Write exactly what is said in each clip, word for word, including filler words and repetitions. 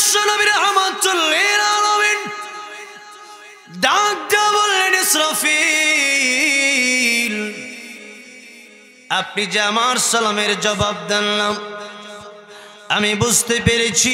বিশ্বনবী রাহমাতুল লিল আলামিন ডাক দিয়ে বললেন, ইসরাফিল, আপনি যে আমার সালামের জবাব দেন না, আমি বুঝতে পেরেছি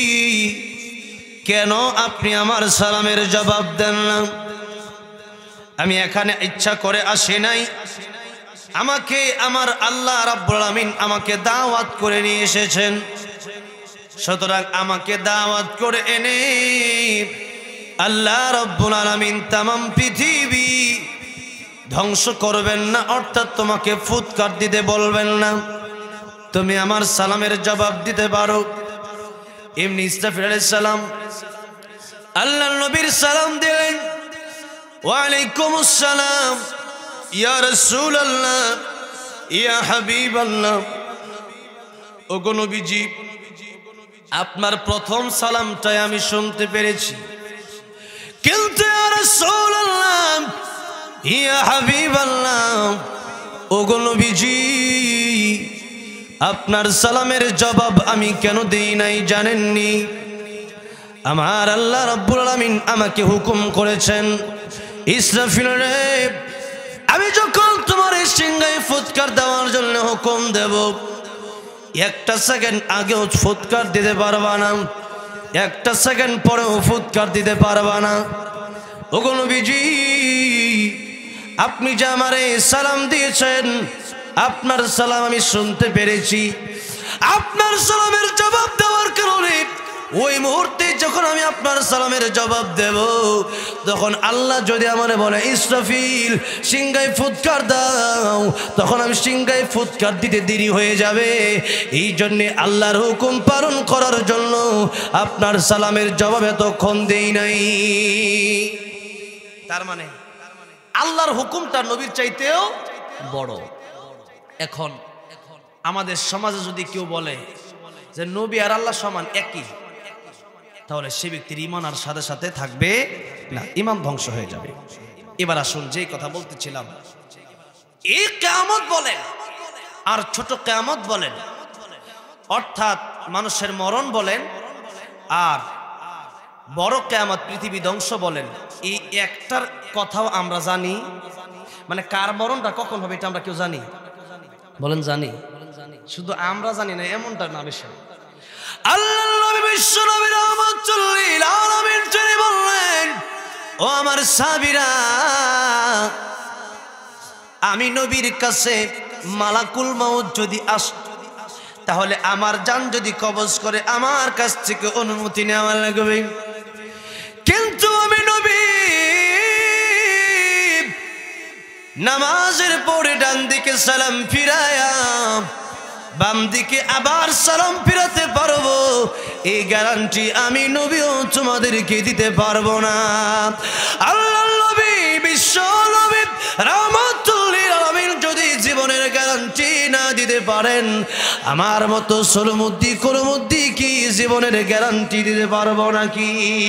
কেন আপনি আমার সালামের জবাব দেন না। আমি এখানে ইচ্ছা করে আসি নাই, আমাকে আমার আল্লাহ রাব্বুল আলামিন আমাকে দাওয়াত করে নিয়ে এসেছেন। সুতরাং আমাকে দাওয়াত করে এনে আল্লাহ রাব্বুল আলামিন তামাম পৃথিবী ধ্বংস করবেন না, অর্থাৎ তোমাকে ফুৎকার দিতে বলবেন না, তুমি আমার সালামের জবাব দিতে পারো। এমনি ইসরাফিল আলাইহিস সালাম আল্লাহর নবীর সালাম দিলেন, ওয়া আলাইকুমুস সালাম ইয়া রাসূলুল্লাহ ইয়া হাবিবাল্লাহ। ওগো নবীজি, আপনার প্রথম সালামটাই আমি শুনতে পেরেছি, কিন্তু ইয়া রাসূলুল্লাহ ইয়া হাবিবাল্লাহ, ওগো নবীজি, আপনার সালামের জবাব আমি কেন দেই নাই জানেননি? আমার আল্লাহ রাব্বুল আলামিন আমাকে হুকুম করেছেন, ইসরাফিল রে, আমি যখন তোমার এই সিংহায় ফুৎকার দেওয়ার জন্য হুকুম দেব, একটা সেকেন্ড আগেও ফুৎকার দিতে পারবা না, একটা সেকেন্ড পরেও ফুৎকার দিতে পারবা না। ওগো নবীজি, আপনি যে আমারে সালাম দিয়েছেন, আপনার সালাম আমি শুনতে পেরেছি। আপনার সালামের জবাব দেওয়ার কারণে ওই মুহূর্তে যখন আমি আপনার সালামের জবাব দেব, তখন আল্লাহ যদি আমারে বলে, ইসরাফিল সিংহায় ফুৎকার দাও, তখন আমি সিংহায় ফুৎকার দিতে দেরি হয়ে যাবে। এই জন্যে আল্লাহর হুকুম পালন করার জন্য আপনার সালামের জবাব এতক্ষণ দেই নাই। তার মানে আল্লাহর হুকুম তার নবীর চাইতেও বড়। এখন আমাদের সমাজে যদি কেউ বলে যে নবী আর আল্লাহ সমান একই, তাহলে সে ব্যক্তির ঈমান আর সাথে সাথে থাকবে না, ঈমান ধ্বংস হয়ে যাবে। এবার আসুন, যে কথা বলতেছিলাম, এই কিয়ামত বলেন আর ছোট কিয়ামত বলেন, অর্থাৎ মানুষের মরণ বলেন আর বড় কিয়ামত পৃথিবী ধ্বংস বলেন, এই একটার কথাও আমরা জানি, মানে কার মরণটা কখন হবে এটা আমরা কেউ জানি? বলেন জানি? শুধু আমরা জানি না এমনটা না, বেশি আল্লাহর নবী বিশ্বনবী রাহমাতুল লিল আলামিন তিনি বললেন, ও আমার সাহাবীরা, আমি নবীর কাছে মালাকুল মউত যদি আসত, তাহলে আমার জান যদি কবজ করে আমার কাছ থেকে অনুমতি নেওয়া লাগবে, কিন্তু আমি নবী নামাজের পরে ডান দিকে সালাম ফিরায়া বাম দিকে আবার সালাম ফিরাতে পারবো, এই গ্যারান্টি আমি নবীও তোমাদেরকে দিতে পারবো না। আল্লাহর নবী বিশ্ব নবী রাহমাতুল লিল আলামিন যদি জীবনের গ্যারান্টি না দিতে পারেন, আমার মতো সলমুদ্দি কলমুদ্দি কি জীবনের গ্যারান্টি দিতে পারবো নাকি?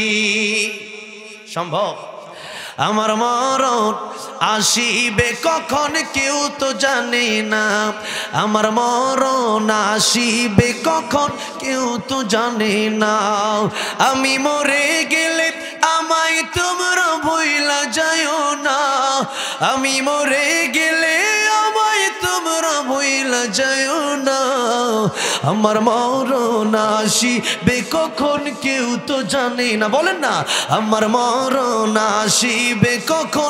সম্ভব? আমার মরণ আসিবে কখন কেউ তো জানে না, আমার মরণ আসিবে কখন কেউ তো জানে না, আমি মরে গেলে আমায় তোমরা ভুইলা যাইও না, আমি মরে গেলে আমায় তোমরা ভুইলা যাইও না, আমার মরণ আসিবে কখন কেউ তো জানে না। বলেন না, আমার মরণ আসিবে কখন।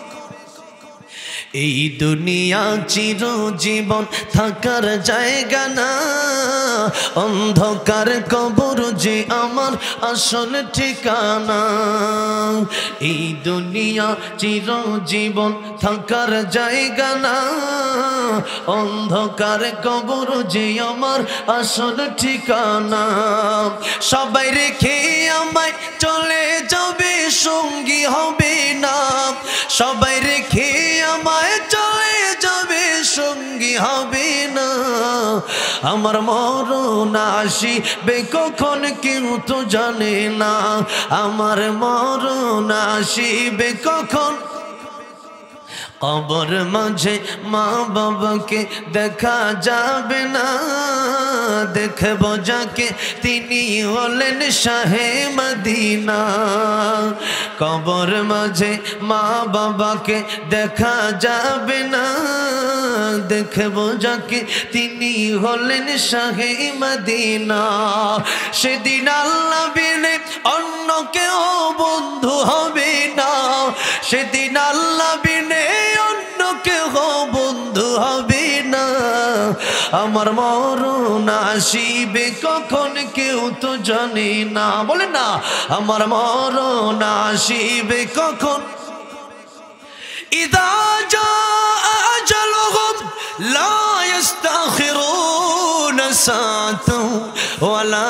এই দুনিয়া চিরজীবন থাকার জায়গা না, অন্ধকার কবর যে আমার আসল ঠিকানা। এই দুনিয়া চিরজীবন থাকার জায়গা না, অন্ধকার কবর যে আমার আসল ঠিকানা। সবাই রেখে আমায় চলে যাবে, সঙ্গী হবে না, সবাই রেখে আমায় চলে যাবে, সঙ্গী হবে না, আমার মরণ আসিবে কখন কেউ তো জানে না, আমার মরণ আসিবে কখন। কবর মাঝে মা বাবাকে দেখা যাবে না, দেখব যাকে তিনি হলেন শাহে মদিনা। কবর মাঝে মা বাবাকে দেখা যাবে না, দেখব যাকে তিনি হলেন শাহে মদিনা। সেদিন আল্লাহ বিনে অন্য কেউ বন্ধু হবে না, সেদিন আল্লাহ বিনে অন্য কেউ বন্ধু হবে না। আমার মরণ আসিবে কখন কেউ তো জানে না, বলে না আমার মরণ আসিবে কখন। ইদা জাআ আজালুহুম লা ইস্তাখিরুনা সাআতান ওয়া লা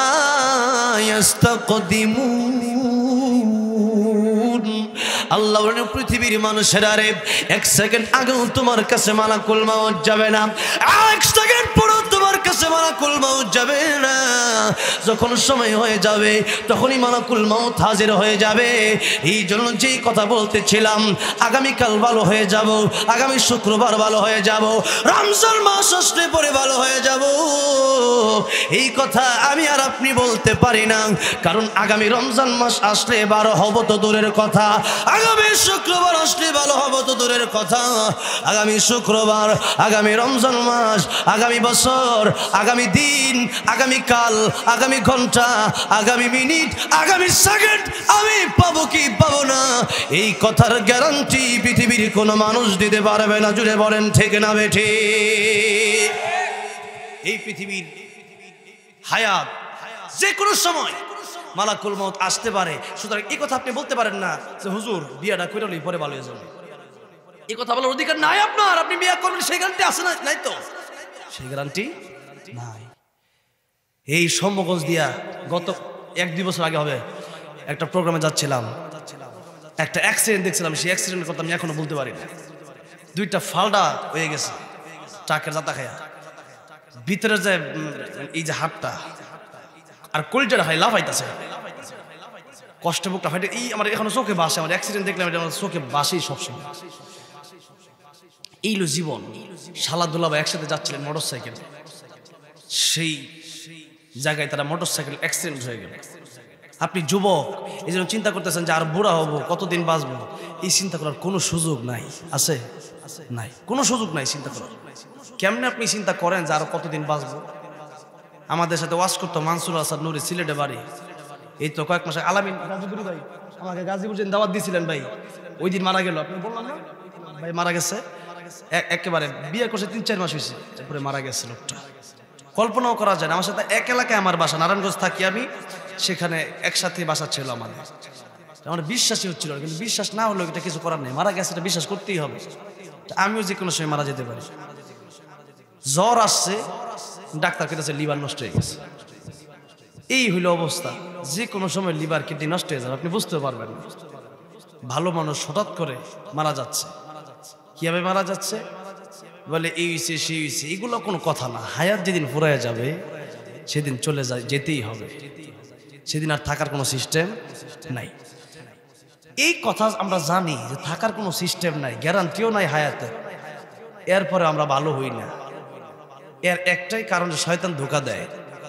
ইস্তাকদিমুন। আল্লাহ বলেন পৃথিবীর মানুষেরা রে, এক সেকেন্ড আগেও তোমার কাছে মালাকুল মাউত যাবে না, এক সেকেন্ড পরেও তোমার কাছে মালাকুল মাউত যাবে না। যখন সময় হয়ে যাবে তখনই মালাকুল মাউত হাজির হয়ে যাবে। এই জন্য যেই কথা বলতেছিলাম, আগামীকাল ভালো হয়ে যাব, আগামী শুক্রবার ভালো হয়ে যাব, রমজান মাস আসলে পরে ভালো হয়ে যাব, এই কথা আমি আর আপনি বলতে পারি না। কারণ আগামী রমজান মাস আসলে বারো হব তো দূরের কথা, আগামী শুক্রবার আসলে ভালো হব তো দূরের কথা। আগামী শুক্রবার, আগামী রমজান মাস, আগামী বছর, আগামী দিন, আগামী কাল, আগামী ঘন্টা, আগামী মিনিট, আগামী সেকেন্ড আমি পাবো কি পাবো না, এই কথার গ্যারান্টি পৃথিবীর কোনো মানুষ দিতে পারবে না। জুড়ে বলেন ঠিক না বেঠি? এই পৃথিবীর হায়াত যে কোনো সময় মালাকুল মউত আসতে পারে। সুতরাং এই কথা আপনি বলতে পারেন না যে হুজুর বিয়াটা করে লই পরে ভালো হয়ে যাবে, এই কথা বলার অধিকার নাই আপনার। আপনি বিয়া করবেন সেই গ্যারান্টি আছে না? নাই তো, সেই গ্যারান্টি নাই। এই সম্মগঞ্জ দিয়া গত এক দুই বছর আগে হবে একটা প্রোগ্রামে যাচ্ছিলাম, একটা অ্যাক্সিডেন্ট দেখছিলাম। সেই অ্যাক্সিডেন্টের কথা আমি এখনো বলতে পারি না। দুইটা ফালডা হয়ে গেছে ট্রাকের জাতা খায়া, ভিতরে যে এই যে হাতটা আর কলজাটা হয় লাফাইতেছে, কষ্ট বুকটা ফাইটে। এই আমার এখনো চোখে বাসে, আমার অ্যাক্সিডেন্ট দেখলাম এটা আমার চোখে বাসেই সবসময়। এইলো জীবন। শালাদুল্লাহ একসাথে যাচ্ছিলেন মোটর সাইকেল, সেই জায়গায় তারা মোটর সাইকেল অ্যাক্সিডেন্ট হয়ে গেল। আপনি যুবক, এই জন্য চিন্তা করতেছেন যে আর বুড়া হবো, কতদিন বাঁচবো, এই চিন্তা করার কোনো সুযোগ নাই। আছে? নাই, কোনো সুযোগ নাই চিন্তা করার। কেমনে আপনি চিন্তা করেন যে আর কতদিন বাঁচবো? আমাদের সাথে ওয়াজ করতো মানসুর আসাদ নুরি, সিলেটে বাড়ি। এই তো কয়েক মাসে আলামিন গাজীপুরি ভাই আমাকে গাজীপুর দিন দাওয়াত দিয়েছিলেন ভাই, ওই দিন মারা গেল। আপনি বললাম না ভাই মারা গেছে, একেবারে বিয়ে করছে তিন চার মাস হয়েছে, তারপরে মারা গেছে লোকটা। কল্পনাও করা যায় না। আমার সাথে এক এলাকায় আমার বাসা, নারায়ণগঞ্জ থাকি আমি, সেখানে একসাথে বাসা ছিল আমাদের। আমার বিশ্বাসই হচ্ছিল, কিন্তু বিশ্বাস না হলেও এটা কিছু করার নেই, মারা গেছে এটা বিশ্বাস করতেই হবে। আমিও যে কোনো সময় মারা যেতে পারি। জ্বর আসছে, ডাক্তার কেটেছে লিভার নষ্ট হয়ে গেছে। এই হইল অবস্থা, যে কোনো সময় লিভার কিডনি নষ্ট হয়ে যাবে, আপনি বুঝতে পারবেন না। ভালো মানুষ হঠাৎ করে মারা যাচ্ছে। কিভাবে মারা যাচ্ছে? বলে এই হয়েছে সেই হয়েছে, এগুলো কোনো কথা না। হায়াত যেদিন ফুরাইয়া যাবে সেদিন চলে যায়, যেতেই হবে, সেদিন আর থাকার কোনো সিস্টেম নাই। এই কথা আমরা জানি যে থাকার কোনো সিস্টেম নাই, গ্যারান্টিও নাই হায়াতের। এরপরে আমরা ভালো হই না। এর একটাই কারণ, শয়তান ধোঁকা দেয়।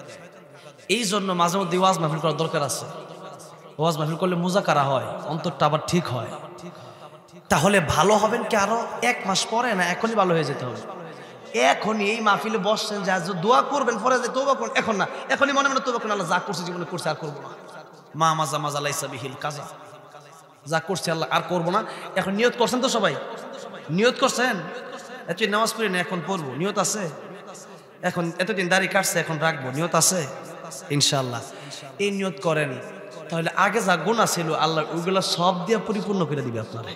এই জন্য মাঝে মধ্যে ওয়াজ মাহফিল করার দরকার আছে। ওয়াজ মাহফিল করলে মুজাকারা হয়, অন্তরটা আবার ঠিক হয়। তাহলে ভালো হবেন কি আরো এক মাস পরে না, এখনই ভালো হয়ে যেতে হবে। এখনই এই মাহফিলে বসছেন, যা দোয়া করবেন, পরে তওবা করুন, এখন না, এখনই মনে মনে তওবা করুন, আল্লাহ যা করছে জীবনে করছে আর করবো না। মা মাজা মাজা লাইসা বিহিল কাজা, যা করছে আল্লাহ আর করবো না। এখন নিয়ত করছেন তো সবাই? নিয়ত করছেন? এত নামাজ পড়ি না, এখন পড়বো, নিয়ত আছে? এখন এতদিন দাড়ি কাটছে, এখন রাখবো, নিয়ত আছে ইনশাআল্লাহ। এই নিয়ত করেন, তাহলে আগে যা গুনাহ ছিল আল্লাহ ওইগুলা সব দিয়ে পরিপূর্ণ করে দিবে আপনারে।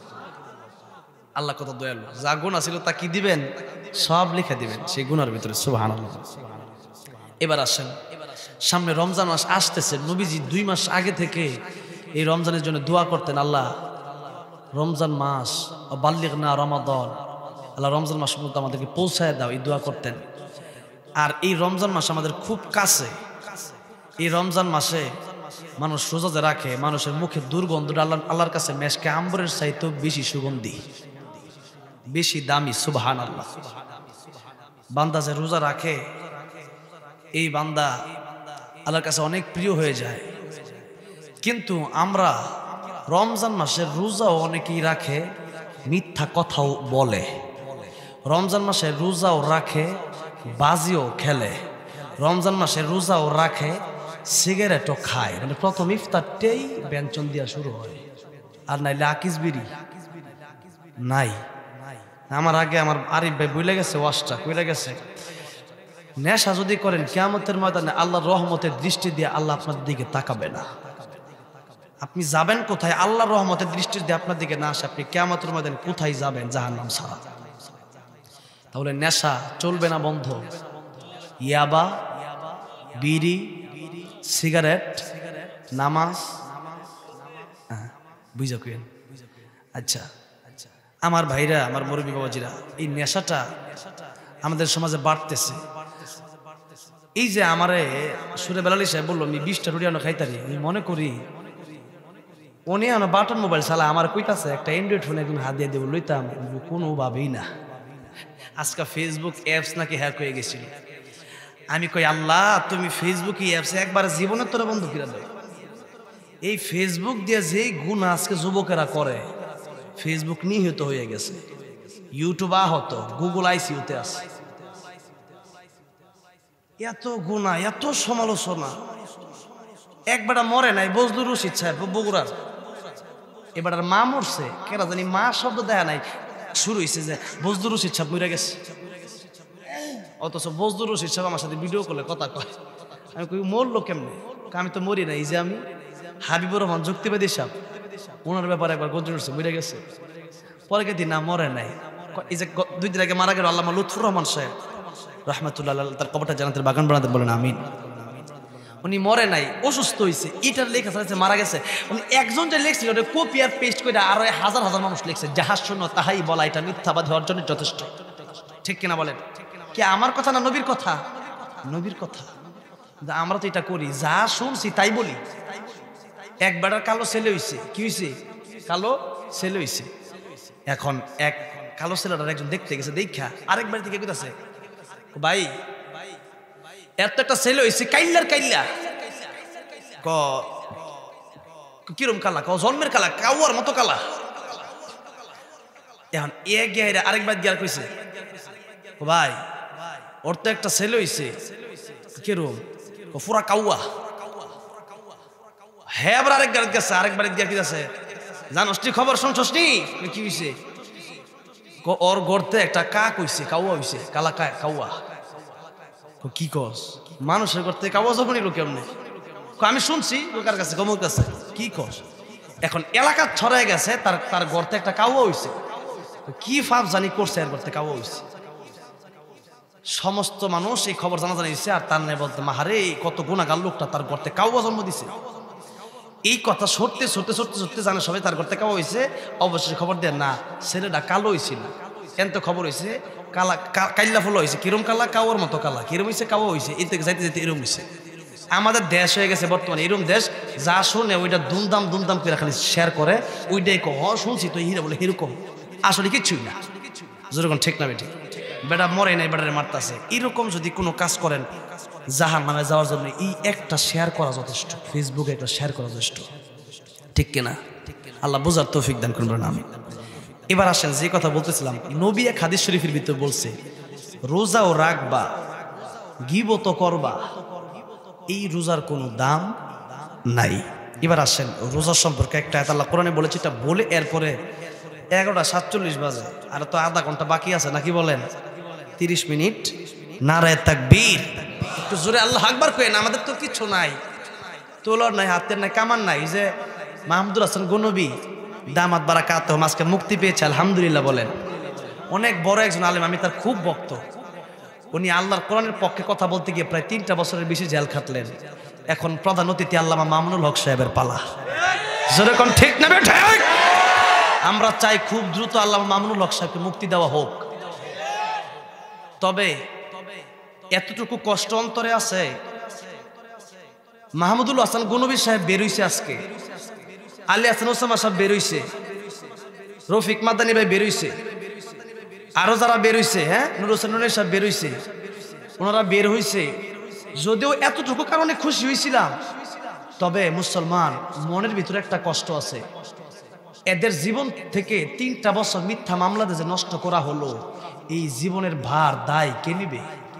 আল্লাহ কত দয়ালু, যা গুনাহ ছিল তা কি দিবেন? সব লিখে দিবেন সেই গুনার ভিতরে। সুবহানাল্লাহ। এবার আসেন, সামনে রমজান মাস আসতেছে। নবীজি দুই মাস আগে থেকে এই রমজানের জন্য দোয়া করতেন, আল্লাহ রমজান মাস বাল্লিগনা রমাদান, আল্লাহ রমজান মাস পর্যন্ত আমাদেরকে পৌঁছায় দাও, এই দোয়া করতেন। আর এই রমজান মাস আমাদের খুব কাছে। এই রমজান মাসে মানুষ রোজা যে রাখে, মানুষের মুখে দুর্গন্ধ আল্লাহ আল্লাহর কাছে মেশকে আম্বরের চাইতেও বেশি সুগন্ধি। বেশি দামি, সুবহানাল্লাহ। বান্দা যে রোজা রাখে এই বান্দা আল্লাহর কাছে অনেক প্রিয় হয়ে যায়। কিন্তু আমরা রমজান মাসের রোজাও অনেকেই রাখে, মিথ্যা কথাও বলে। রমজান মাসের রোজাও রাখে, বাজিও খেলে। রমজান মাসের রোজাও রাখে, সিগারেটও খায়। মানে প্রথম ইফতারটাই ব্যঞ্জন দিয়া শুরু হয়, আর নাইলে আকিস বিড়ি নাই। আমার আগে আমার আরিফ ভাই বইলে গেছে, ওয়াজটা কইলে গেছে, নেশা যদি করেন কিয়ামতের ময়দানে আল্লাহর রহমতের দৃষ্টি দিয়ে আল্লাহ আপনার দিকে তাকাবে না। আপনি যাবেন কোথায়? আল্লাহর রহমতের দৃষ্টি দিয়ে আপনার দিকে না আসে, আপনি কিয়ামতের ময়দানে কোথায় যাবেন? জাহান্নাম ছাড়া। তাহলে নেশা চলবে না বন্ধ। ইয়াবা, বিড়ি, সিগারেট, নামাজ, বুঝা কেন? আচ্ছা, আমার ভাইরা, আমার মুরব্বী বাবাজিরা, এই নেশাটা আমাদের সমাজে বাড়তেছে। এই যে আমারে সুরে বেলালি সাহেব বললো আমি বিশটা রুটি আনো খাইতারি, আমি মনে করি উনি আনো বাটন মোবাইল চালা আমার কইতাছে একটা অ্যান্ড্রয়েড ফোনে একদম হাত দিয়ে দেবো লইতাম, কোনোভাবেই না। আজকে ফেসবুক অ্যাপস নাকি হ্যাক হয়ে গেছিল। আমি কই আল্লাহ তুমি ফেসবুক অ্যাপস একবার জীবনের তোরা বন্ধ করে দাও। এই ফেসবুক দিয়ে যে গুনাহ আজকে যুবকেরা করে, ফেসবুক নিহত হয়ে গেছে, ইউটিউব আহত, গুগল আইসিউতে আছে। এত গুনাহ, এত সমালোচনা। একবার মরে নাই বজলুর রশিদ সাহেব বগুড়ার, এবার মা মরছে, কেন জানি মা শব্দ দেয়া নাই, শুরু হয়েছে যে বজলুর রশিদ সাহেব মরে গেছে। অথচ বজলুর রশিদ সাহেব আমার সাথে ভিডিও করলে কথা কয়। আমি কই মরলো কেমনে? আমি তো মরি নাই। এই যে আমি হাবিবুর রহমান যুক্তিবাদী সাহেব, ওনার ব্যাপারে একবার গজল উঠছে, মরে গেছে। পরে কে দিন না মরে নাই। এই যে দুই দিন আগে মারা গেল আল্লামা লুৎফুর রহমান সাহেব রহমাতুল্লাহ, তার কবরটা জান্নাতের বাগান বানাতে বলেন আমিন। উনি মরে নাই, অসুস্থ হয়েছে, এটার লেখা আছে মারা গেছে। উনি একজন যে লিখছিল ওটা কপি আর পেস্ট করে আরো হাজার হাজার মানুষ লিখছে। যাহা শূন্য তাহাই বলা, এটা মিথ্যাবাদী হওয়ার জন্য যথেষ্ট। ঠিক কিনা বলেন? কি আমার কথা না নবীর কথা? নবীর কথা। আমরা তো এটা করি, যা শুনছি তাই বলি। এক বেটার কালো ছেলে হইছে, কি হইছে? কালো ছেলে হইছে। এখন এক কালো ছেলেটার একজন দেখতে গেছে, দেখা আরেক বাড়ি থেকে কইতাছে ভাই এত একটা ছেলে হইছে কাইল্লার কাইল্লা। ক কিরম কালা? ক জন্মের কালা, কাউয়ার মতো কালা। এখন এ গিয়ে আরেকবার গিয়ার কইছে ভাই ওর তো একটা ছেলে হইছে, কিরম? পুরা কাউয়া। হ্যাঁ আবার আরেক গাড়ি গেছে, আরেক বাড়ি গিয়া কি আছে জানোস নি? খবর শুনছস নি? কি হইছে? ওর গড়তে একটা কাক হইছে, কাউয়া হইছে, কালা কাউয়া। কি কস? মানুষের গড়তে কাউয়া জন্ম নিল কেমনে? আমি শুনছি ওকার কাছে, কমুর কাছে। কি কস? এখন এলাকা ছড়ায় গেছে তার তার গড়তে একটা কাউয়া হইছে। কি ফাপ জানি করছে, এর গড়তে কাউয়া হইছে। সমস্ত মানুষ এই খবর জানা জানিয়েছে, আর তার নেই বলতে মাহারে কত গুণাগার লোকটা, তার গড়তে কাউয়া জন্ম দিছে। এই কথা সরতে সরতে সরতে সরতে জানে সবাই তার গড়তে কাউয়া হয়েছে। অবশ্যই খবর দেন না ছেলেটা কালো হয়েছিল, এন তো খবর হয়েছে কালা কাইল্লা ফুল হয়েছে। কিরম কালা? কাউয়ার মতো কালা। কিরম হয়েছে? কাউয়া হয়েছে। এর থেকে যাইতে যাইতে এরম হয়েছে। আমাদের দেশ হয়ে গেছে বর্তমানে এরম দেশ, যা শুনে ওইটা দুমদাম দুমদাম করে খালি শেয়ার করে, ওইটাই কহ শুনছি তো হিরা বলে এরকম। আসলে কিচ্ছুই না, যেরকম ঠিক না বেটি। বেটা মরে নাই, বেটারে মারতাছে। এরকম যদি কোনো কাজ করেন জাহান নামে যাওয়ার জন্য এই একটা শেয়ার করা যথেষ্ট, ফেসবুকে একটা শেয়ার করা যথেষ্ট। ঠিক কিনা? আল্লাহ বোঝার তৌফিক দান করবেন। আমি এবার আসেন যে কথা বলতেছিলাম, নবী এক হাদিস শরীফের ভিতরে বলছে রোজাও রাখবা, গীবত করবা, এই রোজার কোনো দাম নাই। এবার আসেন রোজার সম্পর্কে একটা আয়াত আল্লাহ কোরআনে বলেছে, এটা বলে এরপরে এগারোটা সাতচল্লিশ বাজে, আর তো আধা ঘন্টা বাকি আছে নাকি বলেন? তিরিশ মিনিট নারায়ে তাকবীর, একটু জোরে আল্লাহু আকবার কইেন। আমাদের তো কিছু নাই, তোলর নাই, হাতের নাই, কামান নাই। যে মাহমুদুল হাসান গনবী দামাত বারাকাত আজকে মুক্তি পেয়েছে, আলহামদুলিল্লাহ বলেন। অনেক বড় একজন আলেম, আমি তার খুব ভক্ত। উনি আল্লাহর কোরআনের পক্ষে কথা বলতে গিয়ে প্রায় তিনটা বছরের বেশি জেল খাটলেন। এখন প্রধান অতিথি আল্লামা মামুনুল হক সাহেবের পালা। যেরকম ঠিক না বেঠে? আমরা চাই খুব দ্রুত আল্লামা মামুনুল হক সাহেবকে মুক্তি দেওয়া হোক। তবে এতটুকু কষ্ট অন্তরে আছে, মাহমুদুল হাসান গনবী সাহেব বেরোইছে আজকে, আলী হাসান ওসামা সাহেব বেরোইছে, রফিক মাদানী ভাই বেরোইছে, আরো যারা বের হইছে, হ্যাঁ নুর হোসেন নুরের সাহেব বের হইছে, ওনারা বের হইছে, যদিও এতটুকু কারণে খুশি হয়েছিলাম, তবে মুসলমান মনের ভিতরে একটা কষ্ট আছে। এদের জীবন থেকে তিনটা বছর মিথ্যা মামলাতে যে নষ্ট করা হলো, এই জীবনের ভার দায় কে নিবে?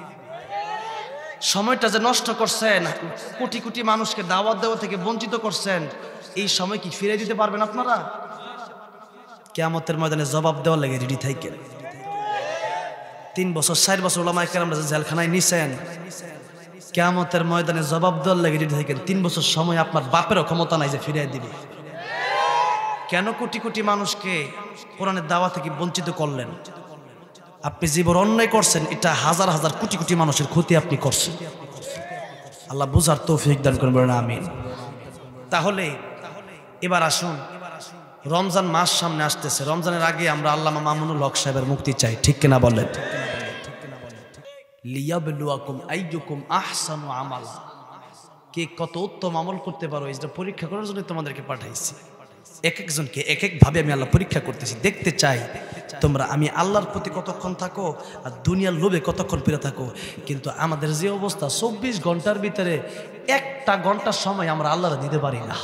সময়টা যে নষ্ট করছেন, কোটি কোটি মানুষকে দাওয়াত দেওয়া থেকে বঞ্চিত করছেন, এই সময় কি ফিরে দিতে পারবেন আপনারা? কিয়ামতের ময়দানে জবাব দেওয়ার লাগে রেডি থাকেন। তিন বছর চার বছর ওলামায়ে কেরামরা জেলখানায় নিছেন, কিয়ামতের ময়দানে জবাব দেওয়ার লাগে রেডি থাকেন। তিন বছর সময় আপনার বাপেরও ক্ষমতা নাই যে ফিরিয়ে দিবে। কেন কোটি কোটি মানুষকে কোরআনের দাওয়া থেকে বঞ্চিত করলেন? আপনি জীবন অন্যায় করছেন, এটা হাজার হাজার কোটি কোটি মানুষের ক্ষতি আপনি করছেন। আল্লাহ বুঝার তৌফিক দান করবেন, বলেন আমিন। তাহলে এবার আসুন, রমজান মাস সামনে আসতেছে। রমজানের আগে আমরা আল্লামা মামুনুল হক সাহেবের মুক্তি চাই, ঠিক কিনা বলেন? লিয়াবলুয়াকুম আইয়ুকুম আহসানু আমালা, কে কত উত্তম আমল করতে পারো, এটা পরীক্ষা করার জন্য তোমাদেরকে পাঠাইছি। এক একজনকে এক এক ভাবে আমি আল্লাহ পরীক্ষা করতেছি, দেখতে চাই তোমরা আমি আল্লাহর প্রতি কতক্ষণ থাকো আর দুনিয়ার লোভে কতক্ষণ ফিরে থাকো। কিন্তু আমাদের যে অবস্থা, চব্বিশ ঘন্টার ভিতরে একটা ঘন্টার সময় আমরা আল্লাহর দিতে পারি না।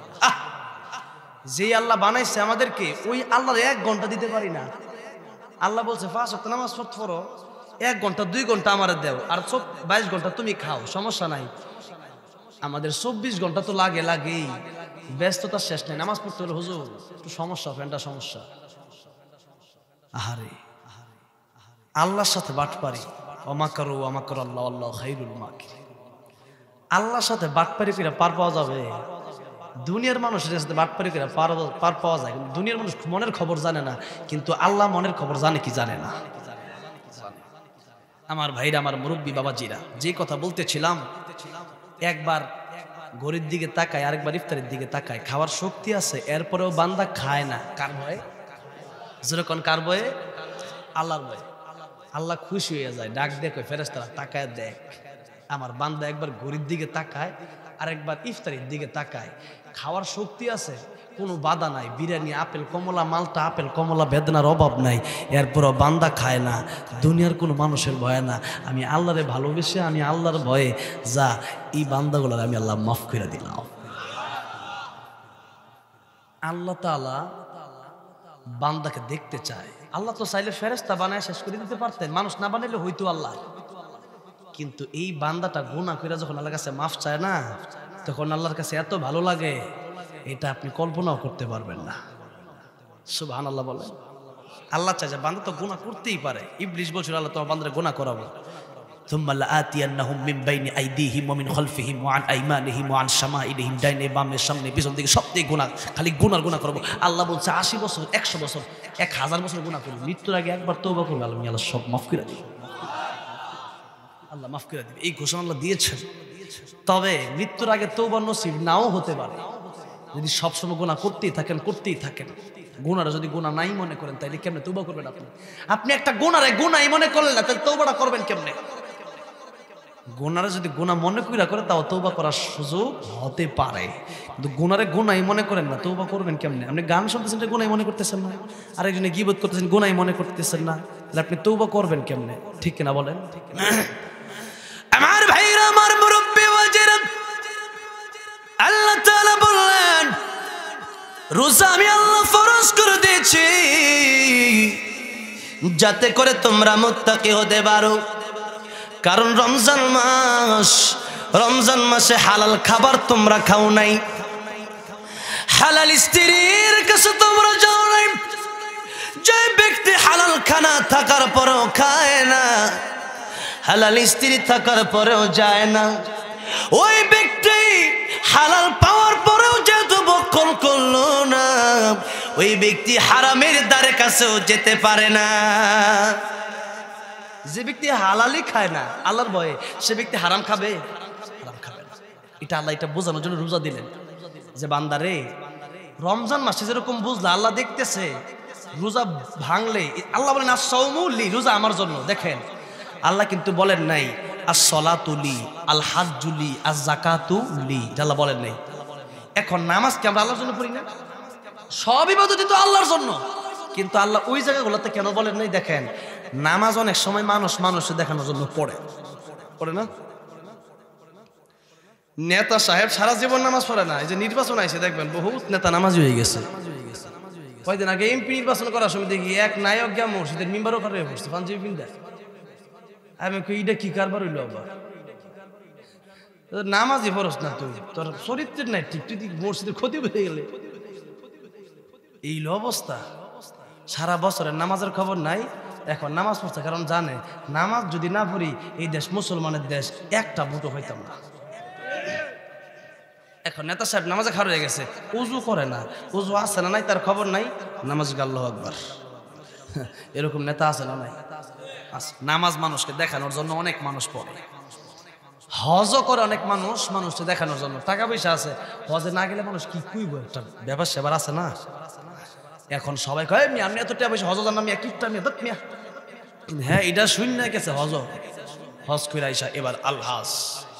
যে আল্লাহ বানাইছে আমাদেরকে, ওই আল্লাহর এক ঘন্টা দিতে পারি না। আল্লাহ বলছে পাঁচ ওয়াক্ত নামাজ পড়ো, এক ঘন্টা দুই ঘন্টা আমার দেও, আর সব বাইশ ঘন্টা তুমি খাও, সমস্যা নাই। আমাদের চব্বিশ ঘন্টা তো লাগে লাগেই, ব্যস্ততার শেষ নাই। নামাজ পড়তে হলে হুজুর একটু সমস্যা, ফ্যানটা সমস্যা। আহারে আল্লাহর সাথে বাটপারি, ওমাকারু ওমাকার আল্লাহ আল্লাহ খাইরুল মাকির। আল্লাহর সাথে বাটপারি করে পার পাওয়া যাবে? দুনিয়ার মানুষের সাথে বাটপারি করে পার পার পাওয়া যায়, কিন্তু দুনিয়ার মানুষ মনের খবর জানে না, কিন্তু আল্লাহ মনের খবর জানে কি জানে না? আমার ভাইরা, আমার মুরব্বী বাবাজিরা, যে কথা বলতেছিলাম, একবার ঘড়ির দিকে তাকায়, আরেকবার ইফতারের দিকে তাকায়। খাওয়ার শক্তি আছে, এরপরেও বান্দা খায় না। কার ভয়ে? যেরকম কার ভয়ে? আল্লাহর ভয়ে। আল্লাহ খুশি হয়ে যায়, ডাক দেখো ফেরেশতারা, তাকায় দেখ আমার বান্দা একবার ঘড়ির দিকে তাকায়, আরেকবার ইফতারের দিকে তাকায়। খাওয়ার শক্তি আছে, কোনো বাধা নাই, বিরিয়ানি, আপেল কমলা, মালটা আপেল কমলা, বেদনার অভাব নাই, এরপরও বান্দা খায় না। দুনিয়ার কোনো মানুষের ভয়ে না, আমি আল্লাহরে ভালোবেসে, আমি আল্লাহর ভয়ে যা এই বান্দাগুলার আমি আল্লাহ মাফ করে দিলাম। আল্লাহ তাআলা বান্দাকে দেখতে চায়। আল্লাহ তো চাইলে ফেরেশতা বানায় শেষ করে দিতে পারতেন, মানুষ না বানাইলে হইতো আল্লাহ। কিন্তু এই বান্দাটা গুনাহ করে যখন আল্লাহর কাছে মাফ চায় না, তখন আল্লাহর কাছে এত ভালো লাগে, এটা আপনি কল্পনাও করতে পারবেন না। সুবহানাল্লাহ বলেন। আল্লাহ চায় যে বান্দা তো গুনাহ করতেই পারে। ইবলিস বলছিল আল্লাহ তোমার বান্দারে গুনাহ করাবো। থুম্মা লাআতিয়ান্নাহুম মিন বাইনি আইদিহিম ওয়া মিন খালফিহিম ওয়া আন আইমানিহিম ওয়া আন শামাইলিহিম, ডাইনে বামে সামনে পিছন দিকে সব দিকে গুনাহ, খালি গুনার গুনাহ করবো। আল্লাহ বলছে আশি বছর, একশো বছর, এক হাজার বছর গুনাহ করবো, মৃত্যুর আগে একবার তওবা করবে, আল্লাহ আল্লাহ সব মাফ করে দিবে। আল্লাহ মাফ করে দিবে, এই ঘোষণা আল্লাহ দিয়েছেন। তবে মৃত্যুর আগে তওবা নসিব নাও হতে পারে, যদি সবসময় গুনাহ করতেই থাকেন করতেই থাকেন। গুনাহটা যদি গুনাহ নাই মনে করেন, তাইলে কেমনে তওবা করবেন আপনি? আপনি একটা গুনাহরে গুনাহই মনে করলেন না, তাহলে তওবাটা করবেন কেমনে? গুনাহরে যদি গুনাহ মনে কইরা করে, তাও তওবা করার সুযোগ হতে পারে, কিন্তু গুনাহরে গুনাহই মনে করেন না, তওবা করবেন কেমনে? আপনি গান শুনতেছেন, এটা গুনাহই মনে করতেছেন না, আরেকজনে গীবত করতেছেন, গুনাহই মনে করতেছেন না, তাহলে আপনি তওবা করবেন কেমনে? ঠিক কিনা বলেন? আমার ভাইরা, আমার মুরব্বি ওয়াজিরা, আল্লাহ তাআলা বললেন রোজা আমি আল্লাহ ফরজ করে দিয়েছি যাতে করে তোমরা মুত্তাকি হতে পারো। কারণ রমজান মাস, রমজান মাসে হালাল খাবার তোমরা খাও নাই, হালাল স্ত্রীর কাছে তোমরা যাও নাই। যে ব্যক্তি হালাল খানা থাকার পরেও খায় না, হালাল স্ত্রী থাকার পরেও যায় না, ওই ব্যক্তি হালাল পাওয়ার পরেও যেহেতু বক্ষণ করলো না, ওই ব্যক্তি হারামের দ্বারে কাছেও যেতে পারে না। যে ব্যক্তি হালালই খায় না আল্লাহর ভয়ে, সে ব্যক্তি হারাম খাবে? হারাম খাবে না। এটা আল্লাহ এটা বোঝানোর জন্য রোজা দিলেন, যে বান্দারে রমজান মাসে যেরকম বুঝলা আল্লাহ দেখতেছে, রোজা ভাঙলে আল্লাহ বলেন আস-সাওমু লি, রোজা আমার জন্য। দেখেন আল্লাহ কিন্তু বলেন নাই আস-সালাতু লি, আল হাজ্জু লি, আজ-যাকাতু লি, আল্লাহ বলেন নাই। এখন নামাজ কি আমরা আল্লাহর জন্য পড়ি না? সব ইবাদতই তো আল্লাহর জন্য, কিন্তু আল্লাহ ওই জায়গাগুলোতে কেন বলেন নাই? দেখেন নামাজ অনেক সময় মানুষ মানুষকে দেখানোর জন্য পড়ে পড়ে না। নেতা সাহেব সারা জীবন নামাজ পড়ে না, এই যে নির্বাচন আইছে দেখবেন বহুত নেতা নামাজি হয়ে গেছে। কয়দিন আগে এমপি নির্বাচন করার সময় দেখি এক নায়ক গিয়া মসজিদের মিম্বারও কার হয়ে পড়ছে পাঞ্জাবি পিন্দা। আমি কই এটা কি কারবার হইলো আবার, নামাজই পড়স না তুই, তোর চরিত্রের নাই ঠিক, তুই মসজিদের ক্ষতি হয়ে গেলে এই অবস্থা। সারা বছরের নামাজের খবর নাই, এখন নামাজ পড়ছে কারণ জানে নামাজ যদি না পড়ি এই দেশ মুসলমানের দেশ, একটা ভোটও হইতাম না। এখন নেতা সাহেব নামাজে খাড়া হয়ে গেছে, উজু করে না, উজু আছে না নাই তার খবর নাই, নামাজ আল্লাহু আকবার। এরকম নেতা আছে না নাই? নামাজ মানুষকে দেখানোর জন্য অনেক মানুষ পড়ে, হজও করে অনেক মানুষ মানুষকে দেখানোর জন্য। টাকা পয়সা আছে, হজে না গেলে মানুষ কি কইব, একটা ব্যাপার সেবার আছে না। এখন সবাই কয় মিয়া আপনি এত টাকা পয়সা হজ জানা মিয়া কিপটা মিয়া দত মিয়া। হ্যাঁ এটা শূন্য গেছে হজ, হজ করে আইসা এবার আলহাজ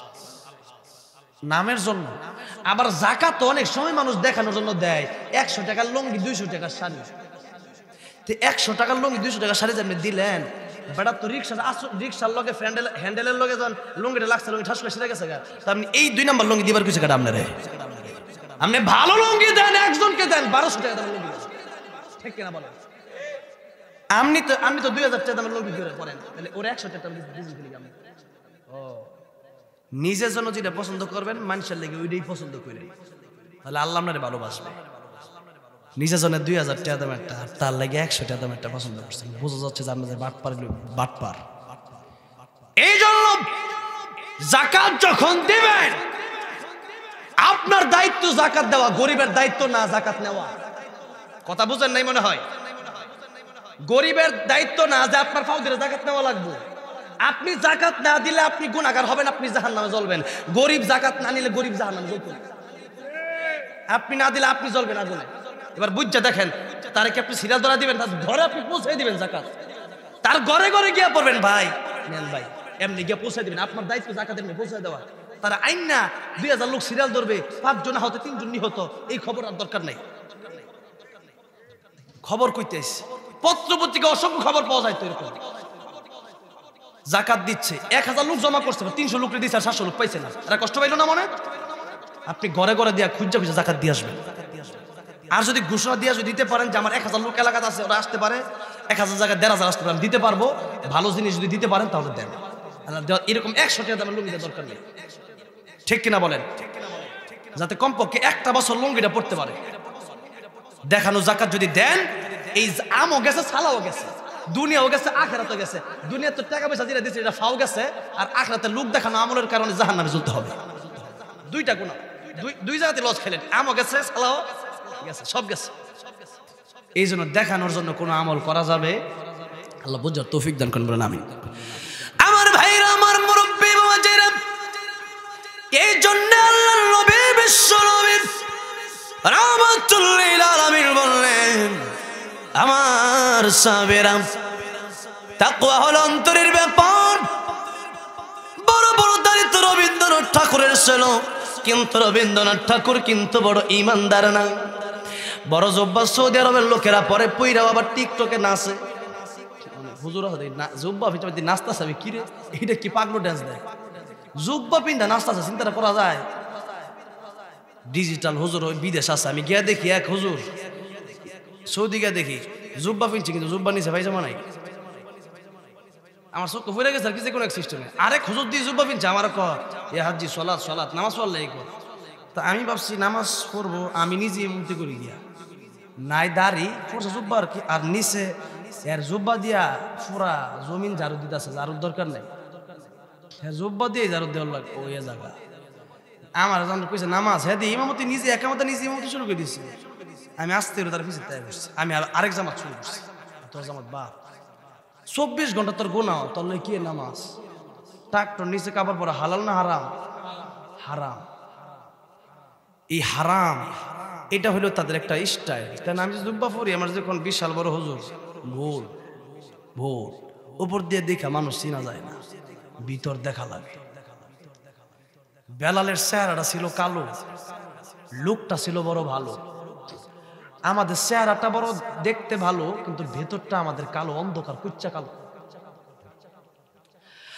নামের জন্য। আবার জাকাত তো অনেক সময় মানুষ দেখানোর জন্য দেয়, একশো টাকার লুঙ্গি দুইশো টাকার শাড়ি। তো একশো টাকার লুঙ্গি দুইশো টাকার শাড়ি যে আপনি দিলেন, বেটা তো রিক্সা রিক্সার লগে হ্যান্ডেল হ্যান্ডেলের লগে যান লুঙ্গিটা লাগছে, লুঙ্গি ঠাস করে সেরে গেছে গা। তা আপনি এই দুই নাম্বার লুঙ্গি দিবার কিছু কাটা আপনারে, আপনি ভালো লুঙ্গি দেন একজনকে দেন বারোশো টাকা দামের লুঙ্গি, ঠিক কিনা বলেন? আপনি তো আপনি তো দুই হাজার টাকা দামের লুঙ্গি করে পড়েন, তাহলে ওর একশো টাকা ও নিজের জন্য যেটা পছন্দ করবেন মানুষের লেগে ওইটাই পছন্দ করেন, তাহলে আল্লাহ আপনারে ভালোবাসবে। নিজের জন্য দুই হাজার টাকা দাম একটা, তার লাগে একশো টাকা দাম একটা পছন্দ করছেন, বোঝা যাচ্ছে যে আপনাদের বাটপার বাটপার। এই জন্য যাকাত যখন দিবেন আপনার দায়িত্ব যাকাত দেওয়া, গরিবের দায়িত্ব না যাকাত নেওয়া। কথা বুঝেন নাই মনে হয়? গরিবের দায়িত্ব না যে আপনার ফাউ দিলে যাকাত নেওয়া লাগবে। আপনি যাকাত না দিলে আপনি গুনাহগার হবেন, আপনি জাহান্নামে জ্বলবেন। গরিব যাকাত না নিলে গরিব জাহান্নামে জ্বলবেন, আপনি না দিলে আপনি জ্বলবেন আগুনে। এবার বুঝছে দেখেন, তারে কি আপনি সিরিয়াল ধরা দিবেন, তার ঘরে আপনি পৌঁছে দিবেন যাকাত, তার ঘরে ঘরে গিয়ে পড়বেন ভাই নেন ভাই, এমনি গিয়ে পৌঁছে দিবেন। আপনার দায়িত্ব যাকাত এমনি পৌঁছে দেওয়া। তারা আইন না দুই হাজার লোক সিরিয়াল ধরবে, পাঁচজন হতো তিনজন নিহত, এই খবর আর দরকার নাই। খবর কইতে পত্র পত্রিকা অসংখ্য খবর পাওয়া যায় তো এরকম। জাকাত দিচ্ছে, এক হাজার লোক জমা করছে, তিনশো লোক দিচ্ছে আর সাতশো লোক পাইছে না, এরা কষ্ট পাইল না মনে? আপনি ঘরে ঘরে দিয়া খুঁজা খুঁজা জাকাত দিয়ে আসবেন। আর যদি ঘোষণা দিয়ে যদি দিতে পারেন যে আমার এক হাজার লোক এলাকাতে আছে, ওরা আসতে পারে, এক হাজার জায়গায় দেড় হাজার আসতে পারেন, দিতে পারবো, ভালো জিনিস যদি দিতে পারেন তাহলে দেন। এরকম একশো টাকা দামের লুঙ্গি দরকার নেই, ঠিক কিনা বলেন? যাতে কমপক্ষে একটা বছর লুঙ্গিটা পড়তে পারে। দেখানো জাকাত যদি দেন, এই আমও গেছে সালাও গেছে, দুনিয়াও গেছে আখেরাতও গেছে। দুনিয়া তো টাকা পয়সা দিয়ে দিচ্ছে, এটা ফাও গেছে, আর আখেরাতে লোক দেখানো আমলের কারণে জাহান্নামে জ্বলতে হবে। দুইটা গুনাহ, দুই দুই জায়গাতে লস খেলেন, আমও গেছে সালাও গেছে, সব গেছে। এই জন্য দেখানোর জন্য কোনো আমল করা যাবে, আল্লাহ বুঝার তৌফিক দান করেন বলেন আমিন। আমার ভাইরা, আমার মুরব্বি বাবাজিরা, এই জন্য আল্লাহর নবী বিশ্ব নবী রাহমাতুল লিল আলামিন বললেন, আমার সাহাবীরা, তাকওয়া হলো অন্তরের ব্যাপার। বড় বড় দারিদ্র রবীন্দ্রনাথ ঠাকুরের ছিল, কিন্তু রবীন্দ্রনাথ ঠাকুর কিন্তু বড় ইমানদার না। বড় জব্বা সৌদি আরবের লোকেরা পরে পইরাও আবার টিকটকে নাচে। হুজুর জব্বা পিঠা নাচতেছে, আমি কিরে এটা কি পাগলো ড্যান্স দেয়, জব্বা পিন্ধা নাচতেছে, চিন্তা করা যায়? ডিজিটাল হুজুর ওই বিদেশ আছে, আমি গিয়া দেখি এক হুজুর সৌদি গিয়া দেখি জুব্বা পিনছে, কিন্তু জুব্বা নিচে ভাই জামা নাই। আমার চোখ ফুরে গেছে আর কিছু কোনো এক সিস্টেমে। আরেক হুজুর দিয়ে জুব্বা পিনছে, আমার ক এ হাজি সলাৎ সলাৎ নামাজ পড়লে এই কর। তা আমি ভাবছি নামাজ পড়বো, আমি নিজে মুক্তি করি গিয়া নাই দাড়ি পড়ছে জুব্বা আর কি, আর নিচে এর জুব্বা দিয়া পুরা জমিন ঝাড়ু দিতেছে, ঝাড়ুর দরকার নাই, জুব্বা দিয়ে ঝাড়ু দেওয়ার লাগে ওই জায়গা। আমার জান কইছে নামাজ, হ্যাঁ দিয়ে ইমামতি নিজে একামতে নিজে ইমামতি শুরু করে দিয়েছি। আমি আসতে তার পিছিয়ে তাই বসছি, আমি আরেক জামাত শুরু করছি। তোর জামাত বাপ চব্বিশ ঘন্টা তোর গোনাও, তোর নয় কি নামাজ? ট্রাক্টর নিচে কাপড় পরা হালাল না হারাম? হারাম। এই হারাম এটা হলো তাদের একটা স্টাইল। কারণ আমি জুব্বা পরি, আমার যখন বিশাল বড় হুজুর, ভোর ভোর উপর দিয়ে দেখা মানুষ চিনা যায় না, ভিতর দেখা লাগে। বেলালের চেহারাটা ছিল কালো, লোকটা ছিল বড় ভালো। আমাদের চেহারাটা বড় দেখতে ভালো, কিন্তু ভেতরটা আমাদের কালো, অন্ধকার কুচ্চা কালো।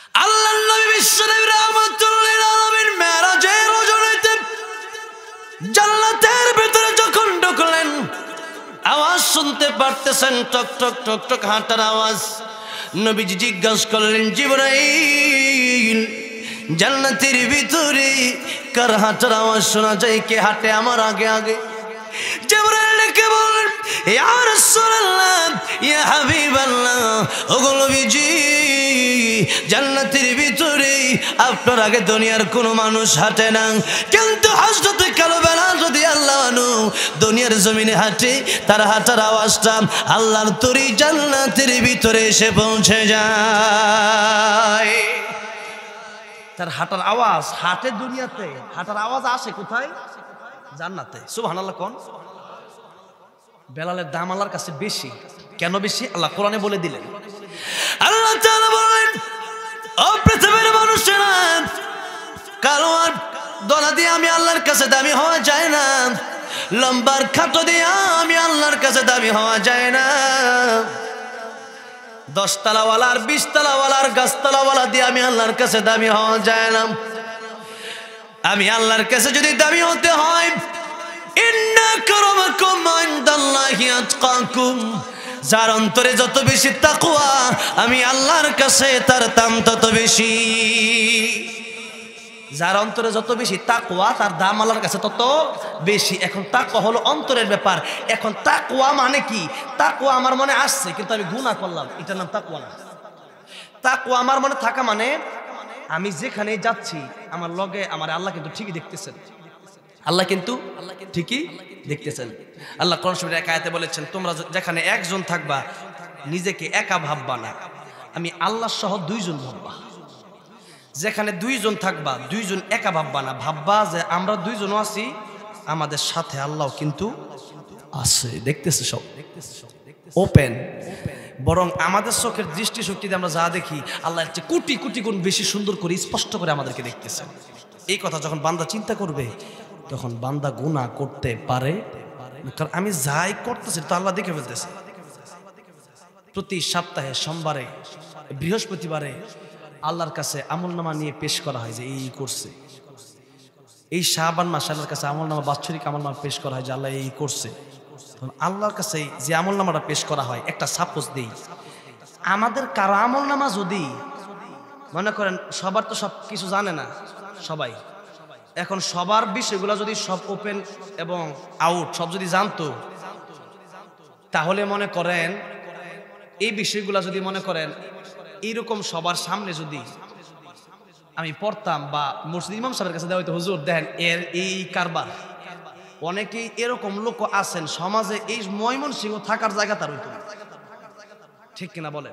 আল্লাহর নবী বিশ্বনবী রাহমাতুল লিল আলামিন মেরাজের রজনীতে জান্নাতের ভিতরে যখন ঢুকলেন, আওয়াজ শুনতে পারতেছেন, টক টক টক টক হাঁটার আওয়াজ। নবীজি জিজ্ঞাসা করলেন, জিবরাইল, জান্নাতের ভিতরে কার হাঁটার আওয়াজ শোনা যায়? কে হাঁটে আমার আগে আগে? জিবরাইল ডেকে বললেন, ইয়া রাসূলুল্লাহ, ইয়া হাবিবাল্লাহ, ওগো নবীজি, জান্নাতের ভিতরে আপনার আগে দুনিয়ার কোনো মানুষ হাঁটে না, কিন্তু হযরত কারবালা রাদিয়াল্লাহু আনহু দুনিয়ার জমিনে হাঁটে, তার হাঁটার আওয়াজটা আল্লাহর তরি জান্নাতের ভিতরে এসে পৌঁছে যায়। তার হাঁটার আওয়াজ হাঁটে দুনিয়াতে, হাঁটার আওয়াজ আসে কোথায়? জান্নাতে। সুবহানাল্লাহ কোন? বেলালের দাম আল্লাহর কাছে বেশি। কেন বেশি? আল্লাহ কোরআনে বলে দিলেন। আল্লাহ তাআলা বলেন, ও পৃথিবীর মানুষেরা, কালো আর দলা দিয়ে আমি আল্লাহর কাছে দামি হওয়া যায় না, লম্বার খাটো দিয়ে আমি আল্লাহর কাছে দামি হওয়া যায় না, দশ তালাওয়ালার বিশ তালাওয়ালার গাছতলাওয়ালা দিয়ে আমি আল্লাহর কাছে দামি হওয়া যায় না। আমি আল্লাহর কাছে যদি দামি হতে হয়, ইন্না আক্রামাকুম ইনদাল্লাহি আতকাকুম, যার অন্তরে যত বেশি তাকওয়া, আমি আল্লাহর কাছে তার দাম তত বেশি। যার অন্তরে যত বেশি তাকওয়া, তার দাম আল্লাহর কাছে তত বেশি। এখন তাকওয়া হলো অন্তরের ব্যাপার। এখন তাকওয়া মানে কি? তাকওয়া আমার মনে আসছে কিন্তু আমি গুনাহ করলাম, এটার নাম তাকওয়া না। তাকওয়া আমার মনে থাকা মানে আমি যেখানে যাচ্ছি আমার লগে আমার আল্লাহ কিন্তু ঠিকই দেখতেছেন, আল্লাহ কিন্তু ঠিকই দেখতেছেন। আল্লাহ কোরআন শরীফের এক আয়াতে বলেছেন, তোমরা যেখানে একজন থাকবা নিজেকে একা ভাববা না, আমি আল্লাহ সহ দুইজন ভাববা। যেখানে দুইজন থাকবা দুইজন একা ভাববা না, ভাববা যে আমরা দুইজনও আছি, আমাদের সাথে আল্লাহ কিন্তু আছে, দেখতেছে, সব ওপেন। বরং আমাদের চোখের দৃষ্টি শক্তিতে আমরা যা দেখি, আল্লাহ হচ্ছে কোটি কোটি গুণ বেশি সুন্দর করে স্পষ্ট করে আমাদেরকে দেখতেছে। এই কথা যখন বান্দা চিন্তা করবে, তখন বান্দা গুনাহ করতে পারে, কারণ আমি যাই করতেছি তো আল্লাহ দেখে ফেলতেছে। প্রতি সপ্তাহে সোমবারে বৃহস্পতিবারে আল্লাহর কাছে আমলনামা নিয়ে পেশ করা হয় যে এই করছে। এই শাবান মাসে আল্লাহর কাছে আমলনামা, বাৎসরিক আমলনামা পেশ করা হয় যে আল্লাহ এই করছে। আল্লাহর কাছে যে আমলনামাটা পেশ করা হয়, একটা সাপোজ দেই, আমাদের কারো আমলনামা যদি মনে করেন, সবার তো সব কিছু জানে না সবাই, এখন সবার বিষয়গুলো যদি সব ওপেন এবং আউট সব যদি জানতো, তাহলে মনে করেন এই বিষয়গুলো যদি মনে করেন এইরকম সবার সামনে যদি আমি পড়তাম বা মসজিদ ইমাম সাহেবের কাছে দেওয়া হইতো, হুজুর দেখেন এর এই কারবার, অনেকেই এরকম লোক আছেন সমাজে, এই ময়মনসিংহ থাকার জায়গা তার হইতো, ঠিক কিনা বলেন?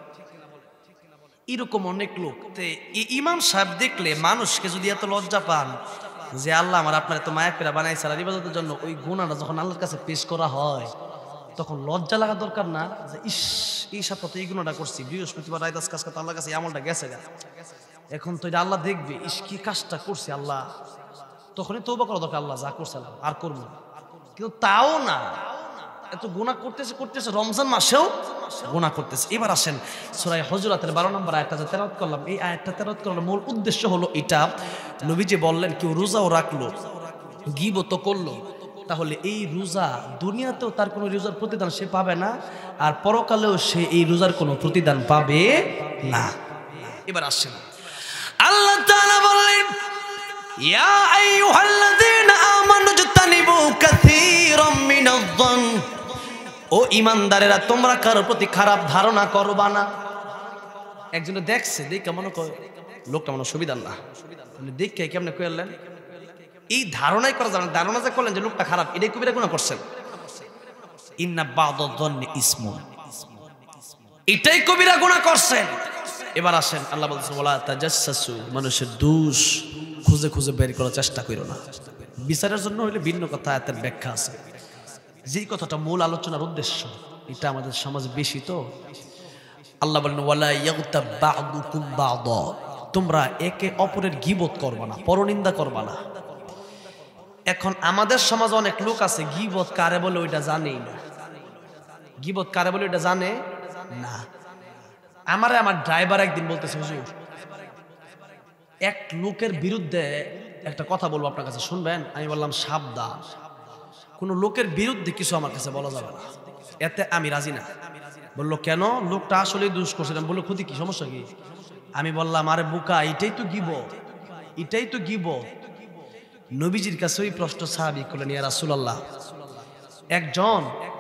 এরকম অনেক লোক। ইমাম সাহেব দেখলে মানুষকে যদি এত লজ্জা পান যে আল্লাহ আমার আপনার এত মায়া পেরা বানাইছে আর ইবাদতের জন্য, ওই গুনাহটা যখন আল্লাহর কাছে পেশ করা হয় তখন লজ্জা লাগা দরকার না যে ইস এই সপ্তাহে এই গুনাহটা করছি, বৃহস্পতিবার রাত কাজ করতে আল্লাহর কাছে আমলটা গেছে গা, এখন তো এটা আল্লাহ দেখবে, ইস কি কাজটা করছে আল্লাহ, তখনই তওবা করা দরকার, আল্লাহ যা করছে আর করবো। কিন্তু তাও না, এত গুনাহ করতেছে করতেছে রমজান মাসেও গুনাহ করতেছে। এবার আসেন সূরা হুজুরাতের বারো নম্বর আয়াতটা যে তেলাওয়াত করলাম, এই আয়াতটা তেলাওয়াত করার মূল উদ্দেশ্য হলো এটা, নবীজি বললেন কেউ রোজাও রাখলো, গীবতও করলো, তাহলে এই রোজা দুনিয়াতেও তার কোনো রোজার প্রতিদান সে পাবে না, আর পরকালেও সে এই রোজার কোনো প্রতিদান পাবে না। এবার আসেন আল্লাহ তাআলা বললেন, ইয়া আইয়ুহাল্লাযীনা আমানু ইজতানিবু কাসীরাম মিনায-যন্ন, ও ঈমানদারেরা তোমরা কারোর প্রতি খারাপ ধারণা করবা না। একজনে দেখছে, দেখে মনে করে লোকটা মনে সুবিধার না, দেখে কেমনে কইলেন এই ধারণাই করা যাবে না, ধারণা যে করলেন যে লোকটা খারাপ, এটাই কবিরা গুনাহ করছেন। ইন্না বা'দায-যন্নি ইসমুন, এটাই কবিরা গুনাহ করছেন। এবার আসেন আল্লাহ বলছেন ওয়ালা তাজাসসু, মানুষের দোষ খুঁজে খুঁজে বের করার চেষ্টা করো না। বিচারের জন্য হইলে ভিন্ন কথা, আয়াতের ব্যাখ্যা আছে। যেই কথাটা মূল আলোচনার উদ্দেশ্য, এটা আমাদের সমাজে বেশি তো। আল্লাহ বলেন ওয়ালা ইয়াগতাব বা'দুকুম বা'দা, তোমরা একে অপরের গীবত করবা না, পরনিন্দা করবা না। এখন আমাদের সমাজে অনেক লোক আছে গীবত কারে বলে ওইটা জানেই না, গীবত কারে বলে ওইটা জানে না। আমারে আমার ড্রাইভার একদিন বলতেছে, হুজুর এক লোকের বিরুদ্ধে একটা কথা বলবো আপনার কাছে, শুনবেন? আমি বললাম সাবধান, কোনো লোকের বিরুদ্ধে কিছু আমার কাছে বলা যাবে না, এতে আমি রাজি না। বললো কেন? লোকটা আসলেই দোষ করছিলাম। বললো ক্ষতি কি, সমস্যা কি? আমি বললাম আরে বোকা, এটাই তো গিবত, এটাই তো গিবত। নবীজির কাছে ওই প্রশ্ন সাহাবী করলেন, ইয়া রাসূলুল্লাহ, একজন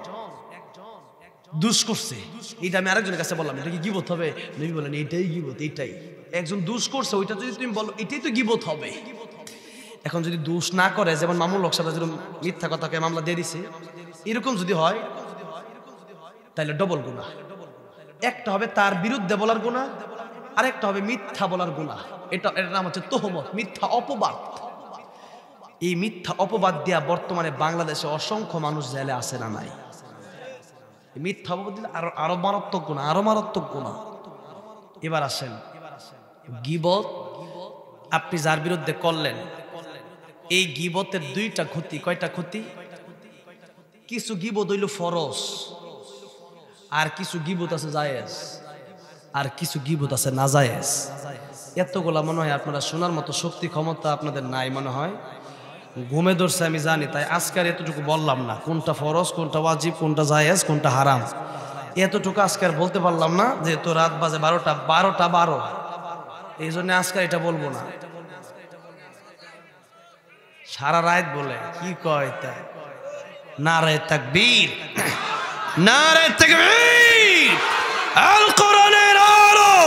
দুষ করছে, এটা আমি আরেকজনের কাছে বললাম, এটা কি গিবত হবে? নবী বলেন এটাই গিবত, এটাই। একজন দুষ করছে, ওইটা যদি তুমি বলো এটাই তো গিবত হবে। এখন যদি দোষ না করে, যেমন মামুল হক সাহেব যেরকম মিথ্যা কথাকে মামলা দিয়ে দিছে, এরকম যদি হয় তাহলে ডবল গুনাহ। একটা হবে তার বিরুদ্ধে বলার গুনাহ, আরেকটা হবে মিথ্যা বলার গুনাহ। এটা এটার নাম হচ্ছে তোহমত, মিথ্যা অপবাদ। এই মিথ্যা অপবাদ দিয়া বর্তমানে বাংলাদেশে অসংখ্য মানুষ জেলে আছে না নাই? মিথ্যা অপবাদ দিলে আরো আরো মারাত্মক গুনাহ, আরো মারাত্মক গুনাহ। এবার আসেন গীবত, আপনি যার বিরুদ্ধে করলেন, এই গীবতের দুইটা ক্ষতি। কয়টা ক্ষতি? কিছু গীবত হইল ফরজ, আর কিছু গীবত আছে জায়েজ, আর কিছু গীবত আছে নাজায়েজ। এতগুলা মনে হয় আপনারা শোনার মতো শক্তি ক্ষমতা আপনাদের নাই মনে হয়, ঘুমে ধরছে আমি জানি, তাই আজকে আর এতটুকু বললাম না, কোনটা ফরজ, কোনটা ওয়াজিব, কোনটা জায়েজ, কোনটা হারাম, এতটুকু আজকে আর বলতে পারলাম না, যেহেতু রাত বাজে বারোটা বারোটা বারো এই জন্য আজকে এটা বলবো না। সারা রাত বলে কি কয় তা, নারে তাকবীর, নারে তাকবীর, আল কোরআনের আলো,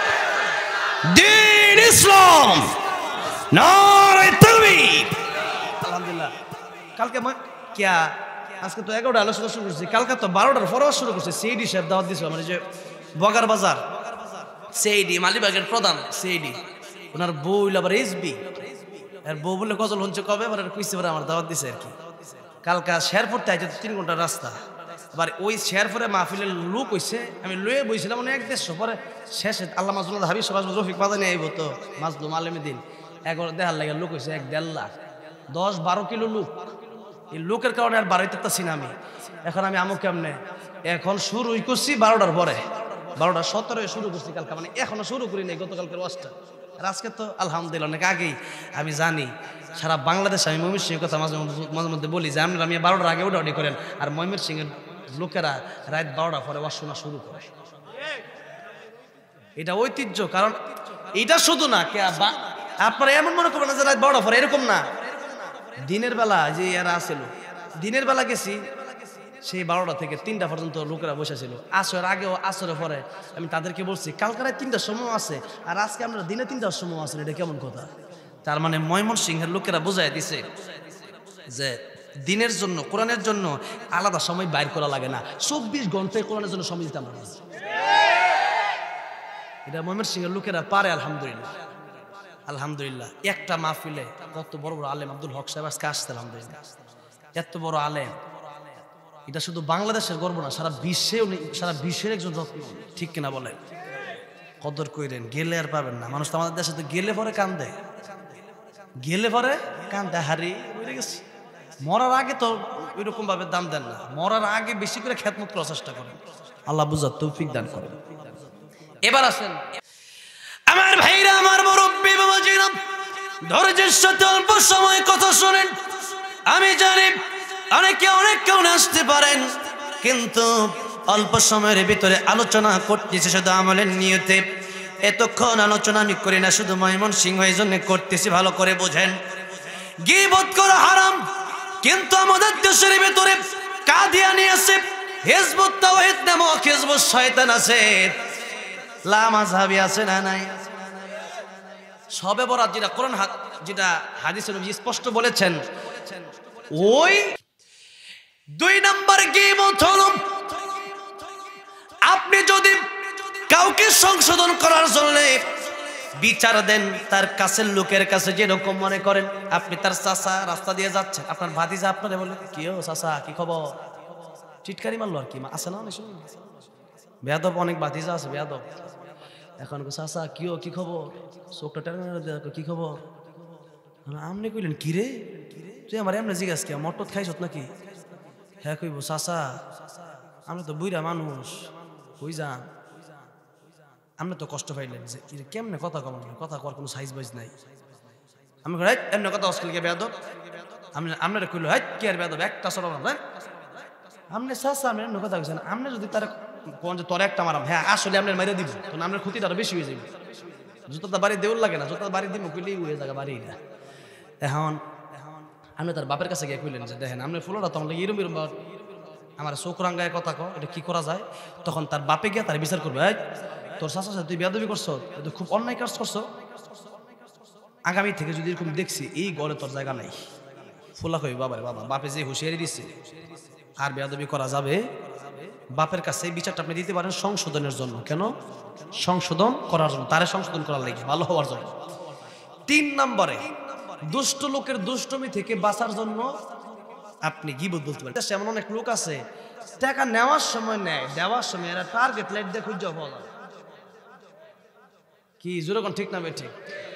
দ্বীন ইসলাম, নারে তাকবীর। আলহামদুলিল্লাহ। কালকে কিয়া আজকে তো এগারোটা আলোচনা শুরু করছি, কালকে তো বারোটার ফরওয়াজ শুরু করছে। সেইডি সাহেব দাওয়াত দিয়েছিল, মানে যে বগার বাজার সেইডি মালিবাগের প্রধান সেইডি, ওনার বউ আবার এসবি, আর বউ বলে গজল হচ্ছে কবে, এবার কুইসে আমার দাওয়াত দিছে আর কি। কালকা শেরপুর তাইতে তিন ঘন্টার রাস্তা, আবার ওই শেরপুরে মাহফিলের লোক হইছে, আমি লয়ে বইছিলাম মানে এক দেড়শো, পরে শেষে আল্লাহ মাজলুল হাবিব সবাই রফিক মাদানি আইব তো মাজলুম আলমী দিন, এগারো দেড় লাগে লোক হয়েছে এক দেড় লাখ, দশ বারো কিলো লোক। এই লোকের কারণে আর বাড়াইতে পারছি না আমি। এখন আমি আমুক কেমনে, এখন শুরুই করছি বারোটার পরে, বারোটা সতেরোয় শুরু করছি কালকে, মানে এখনো শুরু করি নাই গতকালকের ওয়াজটা। আর আজকে তো আলহামদুলিল্লাহ অনেক আগেই আমি জানি সারা বাংলাদেশে, আমি ময়মনসিংহের কথা মাঝে মাঝে মধ্যে বলি যে আমরা আমি বারোটার আগে ওটা করেন, আর ময়মনসিংহের লোকেরা রাত বারোটা পরে ওয়াজ শোনা শুরু করে। এটা ঐতিহ্য, কারণ এটা শুধু না কে আপনারা এমন মনে করবেন না যে রাত বারোটা পরে, এরকম না। দিনের বেলা যে এরা আসছিল, দিনের বেলা গেছি সেই বারোটা থেকে তিনটা পর্যন্ত লোকেরা বসেছিল। আসরের আগেও আসরের পরে আমি তাদেরকে বলছি কালকে রাত তিনটার সময় আছে, আর আজকে আমরা দিনে তিনটার সময় আছেন, এটা কেমন কথা? তার মানে ময়মনসিংহের লোকেরা বোঝাই দিছে যে দিনের জন্য, কোরআনের জন্য আলাদা সময় বাইর করা লাগে না, চব্বিশ ঘন্টায় কোরআনের জন্য সময় দিতে আমরা। এটা ময়মনসিংহের লোকেরা পারে, আলহামদুলিল্লাহ। আলহামদুলিল্লাহ একটা মাহফিলে কত বড় বড় আলেম, আব্দুল হক সাহেব আজকে আসতে, আলহামদুলিল্লাহ এত বড় আলেম। এটা শুধু বাংলাদেশের গর্ব না, সারা বিশ্বে উনি, সারা বিশ্বের একজন রত্ন, ঠিক কিনা বলেন? কদর কইরেন, গেলে আর পাবেন না। মানুষ তো আমাদের দেশে তো গেলে পরে কান্দে, গেলে পরে কান্দে, হারি মরে গেছে। মরার আগে তো ওইরকম ভাবে দাম দেন না, মরার আগে বেশি করে খেদমত করার চেষ্টা করেন। আল্লাহ বুঝার তৌফিক দান করেন। এবার আসেন আমার ভাইরা, আমার মুরব্বী বাবাজিরা, ধৈর্যের সাথে অল্প সময় কথা শোনেন। আমি জানি অনেকে অনেক কেউ আসতে পারেন, কিন্তু অল্প সময়ের ভিতরে আলোচনা করতেছি শুধু আমলের নিয়তে। এতক্ষণ আলোচনা আমি করি না শুধু ময়মনসিংহ, এই জন্য করতেছি, ভালো করে বোঝেন। গীবত করা হারাম, কিন্তু আমাদের দেশের ভিতরে কাদিয়ানি আছে, হিজবুত তাওহীদ নামক হিজবুত শয়তান আছে, লামাযহাবী আছে না নাই? সবে বরাত যেটা কোরআন যেটা হাদিসে নবী স্পষ্ট বলেছেন, ওই দুই নম্বর গীবত হলো আপনি যদি কাউকে সংশোধন করার জন্য বিচার দেন তার কাছের লোকের কাছে, যেরকম মনে করেন আপনি তার চাচা রাস্তা দিয়ে যাচ্ছেন, আপনার ভাতিজা আপনারে বলে কি ও চাচা কি খবর, চিটকারি মারলো আর কি আছে না, বেয়াদব অনেক ভাতিজা আছে বেয়াদব। এখন চাচা কি ও কি খবর, চোখটা টেনে কি খবর, আপনি কইলেন কি রে তুই আমার এমনি জিজ্ঞাস কে মটত খাইছত নাকি? হ্যাঁ কইব চাচা আমরা তো বুইরা মানুষ, কই যান আমরা তো কষ্ট পাইলেন যে কেমনে কথা কম, কথা কর কোনো সাইজ বাইজ নাই। আমি এমনি কথা অস্কেল কে বেয়াদব, আমি আপনারা কইল হাই কে আর বেয়াদব একটা সর ভাই আপনি চাচা আমি এমনি কথা কইছেন, আপনি যদি তার কোন যে তোর একটা মারাম, হ্যাঁ আসলে আপনার মাইরে দিব, তখন আপনার ক্ষতিটা আরো বেশি হয়ে যাবে। জুতাটা বাড়ি দেউল লাগে না, জুতা বাড়ি দিব কইলেই হয়ে যাবে বাড়ি না। এখন আপনি তার বাপের কাছে গিয়ে কইলেন যে দেখেন আপনার ফুলটা তখন লাগে এরম এরম আমার চোখ রাঙ্গায় কথা কো, এটা কি করা যায়? তখন তার বাপে গিয়ে তার বিচার করবে, তোর চাচার সাথে তুই বেয়াদবি করছো, এটা খুব অন্যায় কাজ করছো, আগামী থেকে যদি এরকম দেখছি এই গড়ে তোর জায়গা নাই। ফুলা কই বাবা রে বাবা, বাপে যে হুঁশিয়ারি দিচ্ছে আর বেয়াদবি করা যাবে। বাপের কাছে এই বিচারটা আপনি দিতে পারেন সংশোধনের জন্য। কেন? সংশোধন করার জন্য, তারে সংশোধন করার লাগে, ভালো হওয়ার জন্য। তিন নম্বরে দুষ্ট লোকের দুষ্টমি থেকে বাঁচার জন্য আপনি গীবত বলতে পারেন। এমন অনেক লোক আছে টাকা নেওয়ার সময় নেয়, দেওয়ার সময় এরা টার্গেট লাইট দিয়ে খুঁজে পাওয়া যায়। কি যেরকম ঠিক না ঠিক?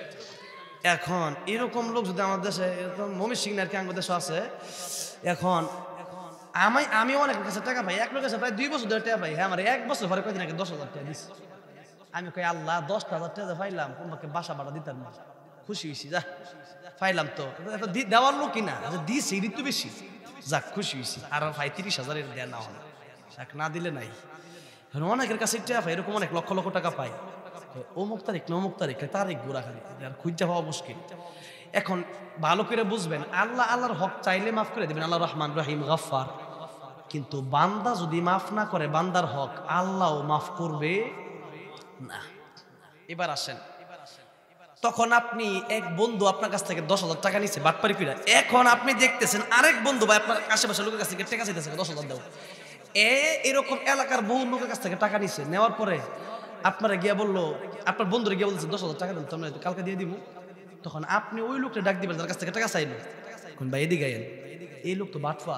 এখন এরকম লোক যদি আমার দেশে এরকম মমির সিং আর কি আমার দেশে আছে, এখন আমি আমি অনেকের কাছে টাকা পাই, এক লোকের কাছে প্রায় দুই বছর ধরে টাকা পাই, হ্যাঁ আমার এক বছর পরে কয়দিন আগে দশ হাজার টাকা দিস। আমি কই আল্লাহ দশটা হাজার টাকা পাইলাম, তোমাকে বাসা ভাড়া দিতাম না, খুশি হয়েছি, যা পাইলাম তো এত দেওয়ার লোক কিনা দিয়েছি ঋতু বেশি, যাক খুশি হয়েছি। আর ভাই তিরিশ হাজারের দেয়া না হলো, এক না দিলে নাই। অনেকের কাছে টাকা পাই, এরকম অনেক লক্ষ লক্ষ টাকা পাই, অমুক তারিখ না অমুক তারিখ তারিখ গোড়া খালি আর খুঁজে পাওয়া মুশকিল। এখন ভালো করে বুঝবেন, আল্লাহ আল্লাহর হক চাইলে মাফ করে দেবেন, আল্লাহ রহমান রহিম গফফার। কিন্তু বান্দা যদি মাফ না করে বান্দার হক, আল্লাহ মাফ করবে না। এবার আসেন, তখন আপনি এক বন্ধু আপনার কাছ থেকে দশ হাজার টাকা নিচ্ছে বাটপারি করে, এখন আপনি দেখতেছেন আরেক বন্ধু ভাই আপনার আশেপাশের লোকের কাছ থেকে টাকা চাইতেছে দশ হাজার দেবো, এ এরকম এলাকার বহু লোকের কাছ থেকে টাকা নিচ্ছে, নেওয়ার পরে আপনারা গিয়া বললো, আপনার বন্ধুরা গিয়ে বলছে দশ হাজার টাকা দেন, তোমরা কালকে দিয়ে দিব। তখন আপনি ওই লোকটা ডাক দিবেন তার কাছ থেকে টাকা চাইলো, ভাই এদিকে আইন, এই লোক তো বাটফা,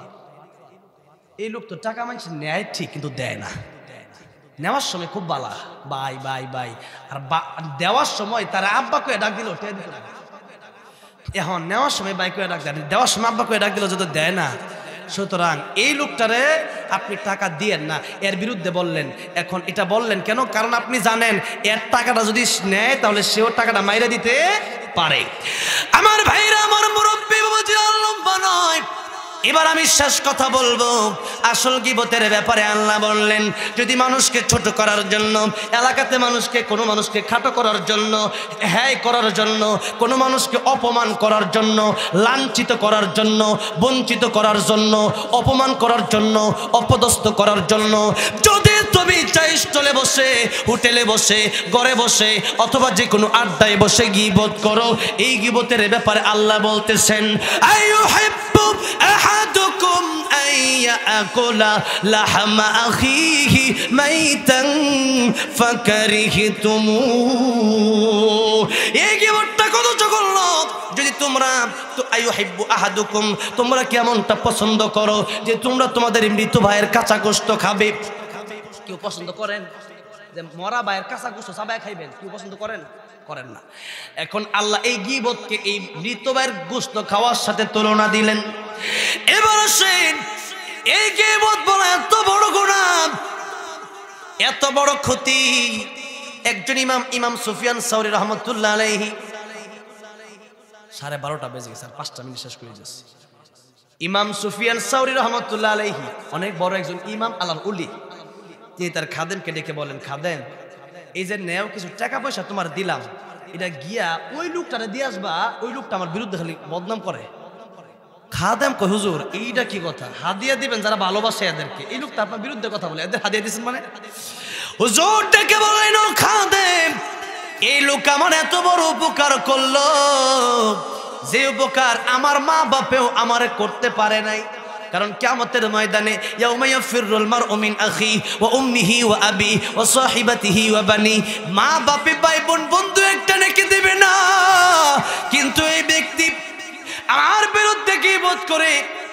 এই লোক তো টাকা মানুষ নেয় ঠিক কিন্তু দেয় না। নেওয়ার সময় খুব বালা বাই বাই বাই, আর দেওয়ার সময় তারা আব্বা কয়ে ডাক দিল, এখন নেওয়ার সময় বাই কয়ে ডাক দেয়, দেওয়ার সময় আব্বা কয়ে ডাক দিল যত দেয় না। সুতরাং এই লোকটারে আপনি টাকা দিয়েন না, এর বিরুদ্ধে বললেন। এখন এটা বললেন কেন? কারণ আপনি জানেন এর টাকাটা যদি নেয় তাহলে সেও টাকাটা মাইরে দিতে পারে। আমার ভাইরা, আমার মুরব্বী বাবাজি লম্বা নয়, এবার আমি শেষ কথা বলবো। আসল গীবতের ব্যাপারে আল্লাহ বললেন, যদি মানুষকে ছোট করার জন্য, এলাকাতে মানুষকে কোনো মানুষকে খাটো করার জন্য, হ্যায় করার জন্য, কোনো মানুষকে অপমান করার জন্য, লাঞ্ছিত করার জন্য, বঞ্চিত করার জন্য, অপমান করার জন্য, অপদস্থ করার জন্য যদি তুমি চাই স্টলে বসে, হোটেলে বসে, ঘরে বসে অথবা যে কোনো আড্ডায় বসে গীবত করো, এই গীবতের ব্যাপারে আল্লাহ বলতেছেন, আইয়ুহিব্বু আহাদুকুম আইয়াকুলা লাহমা আখিহি মাইতান ফাকারিহতুমু। এই গীবতটা কত জঘন্য! যদি তোমরা তো আইয়ুহিব্বু আহাদুকুম, তোমরা কেমনটা পছন্দ করো যে তোমরা তোমাদের মৃত ভাইয়ের কাঁচা গোশত খাবে? কেউ পছন্দ করেন যে মরা ভাইয়ের কাঁচা গোশত চাবায় খাইবেন? কেউ পছন্দ করেন? করেন না। এখন আল্লাহ এই গীবতকে এই মৃত ভাইয়ের গোশত খাওয়ার সাথে তুলনা দিলেন। এবার আসেন, এই গীবত বলা এত বড় গুনাহ, এত বড় ক্ষতি। একজন ইমাম, ইমাম সুফিয়ান সাউরি রহমতুল্লাহ আলাইহি, সাড়ে বারোটা বেজে গেছে, আর পাঁচটা মিনিট শেষ করে যাচ্ছে। ইমাম সুফিয়ান সাউরি রহমতুল্লাহ আলাইহি অনেক বড় একজন ইমাম, আল্লাহর ওলি। তিনি তার খাদেমকে ডেকে বলেন, খাদেম এই যে নেও কিছু টাকা পয়সা তোমার দিলাম, এটা গিয়া ওই লোকটারে দিয়ে আসবা, ওই লোকটা আমার বিরুদ্ধে খালি বদনাম করে। খাদেম কয়, হুজুর এইটা কি কথা? হাদিয়া দিবেন যারা ভালোবাসে এদেরকে, এই লোকটা আপনার বিরুদ্ধে কথা বলে, এদের হাদিয়া দিচ্ছেন মানে? হুজুর ডেকে বলেন, ও খাদেম, এই লোক আমার এত বড় উপকার করলো, যে উপকার আমার মা বাপেও আমারে করতে পারে নাই। কারণ কিয়ামতের ময়দানে ইয়াউমা ইয়াফিরুল মারউ মিন আখি ওয়া উম্মিহি ওয়া আবি ওয়া সাহিবাতিহি ওয়া বানি, মা বাপে ভাই বোন বন্ধু একটা নেকি দিবে না। কিন্তু এই ব্যক্তি আমার বিরুদ্ধে গীবত করে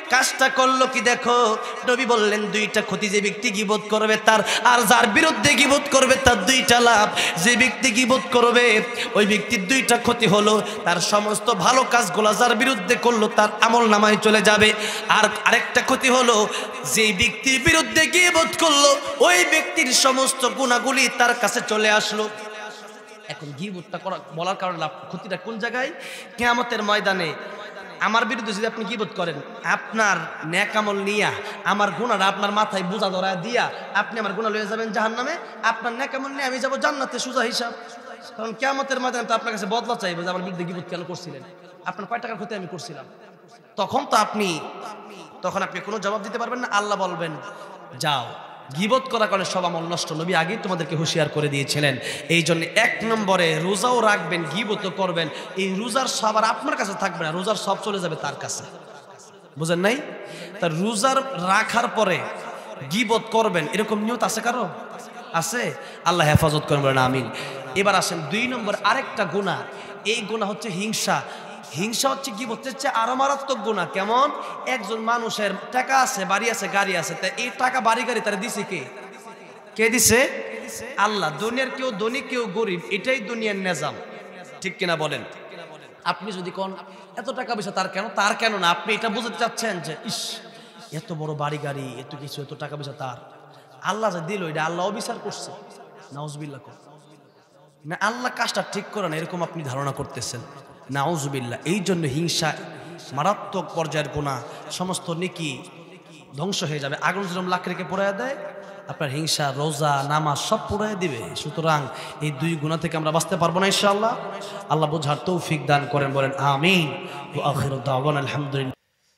কাজটা করলো কি দেখো, নবী বললেন দুইটা ক্ষতি, যে ব্যক্তি গীবত করবে তার, আর যার বিরুদ্ধে গীবত করবে তার দুইটা লাভ। যে ব্যক্তি গীবত করবে ওই ব্যক্তির দুইটা ক্ষতি হলো, তার সমস্ত ভালো কাজগুলো যার বিরুদ্ধে করলো তার আমল নামায় চলে যাবে। আর আরেকটা ক্ষতি হলো, যে ব্যক্তির বিরুদ্ধে গীবত করলো ওই ব্যক্তির সমস্ত গুনাহগুলি তার কাছে চলে আসলো। এখন গীবতটা করা বলার কারণে লাভ ক্ষতিটা কোন জায়গায়? কিয়ামতের ময়দানে আমার বিরুদ্ধে যদি আপনি গীবত করেন, আপনার নেক আমল নিয়া আমার গুনাহটা আপনার মাথায় বোঝা ধরা দিয়া আপনি আমার গুনাহ লয়ে যাবেন জাহান্নামে, আপনার নেক আমল নিয়ে আমি যাব জান্নাতে, সোজা হিসাব। কারণ কিয়ামতের ময়দানে তো আপনার কাছে বদলা চাইবে যে আমার বিরুদ্ধে গীবত কেন করছিলেন, আপনার কয় টাকার ক্ষতি আমি করছিলাম। তখন তো আপনি তখন আপনি কোনো জবাব দিতে পারবেন না। আল্লাহ বলবেন যাও, গীবত করার কারণে সব আমল নষ্ট। নবী আগেই তোমাদেরকে হুঁশিয়ার করে দিয়েছিলেন। এই জন্য এক নম্বরে রোজাও রাখবেন, গীবতও করবেন। এই রোজার সব আর আপনার কাছে থাকবে না, রোজার সব চলে যাবে তার কাছে। বুঝেন নাই? তার রোজার রাখার পরে গীবত করবেন এরকম নিয়ত আছে কারো? আছে? আল্লাহ হেফাজত করেন, বলেন আমিন। এবার আসেন দুই নম্বর আরেকটা গুনাহ। এই গুনাহ হচ্ছে হিংসা। হিংসা হচ্ছে গীবতের চেয়ে আরো মারাত্মক গুনাহ। কেমন? একজন মানুষের টাকা আছে, বাড়ি আছে, গাড়ি আছে, তা এই টাকা বাড়ি গাড়ি তারা দিছে কে? কে দিছে? আল্লাহ। দুনিয়ার কেউ ধনী কেউ গরিব, এটাই দুনিয়ার নিজাম, ঠিক কিনা বলেন? আপনি যদি কোন এত টাকা পয়সা তার কেন, তার কেন না, আপনি এটা বুঝতে চাচ্ছেন যে ইস এত বড় বাড়ি গাড়ি, এত কিছু, এত টাকা পয়সা তার, আল্লাহ যে দিল এটা আল্লাহ অবিচার করছে, নাউজুবিল্লাহ না, আল্লাহ কাজটা ঠিক করে না, এরকম আপনি ধারণা করতেছেন, নাউজুবিল্লাহ। এই জন্য হিংসা মারাত্মক পর্যায়ের গুনাহ, সমস্ত নেকি ধ্বংস হয়ে যাবে। আগুন যেরকম লাকড়িকে পোড়ায় দেয়, আপনার হিংসা, রোজা, নামাজ সব পোড়ায় দিবে। সুতরাং এই দুই গুনাহ থেকে আমরা বাঁচতে পারবো না ইনশাআল্লাহ। আল্লাহ বোঝার তৌফিক দান করেন, বলেন আমিন। ওয়া আখিরু দাওয়ানা আলহামদুলিল্লাহ।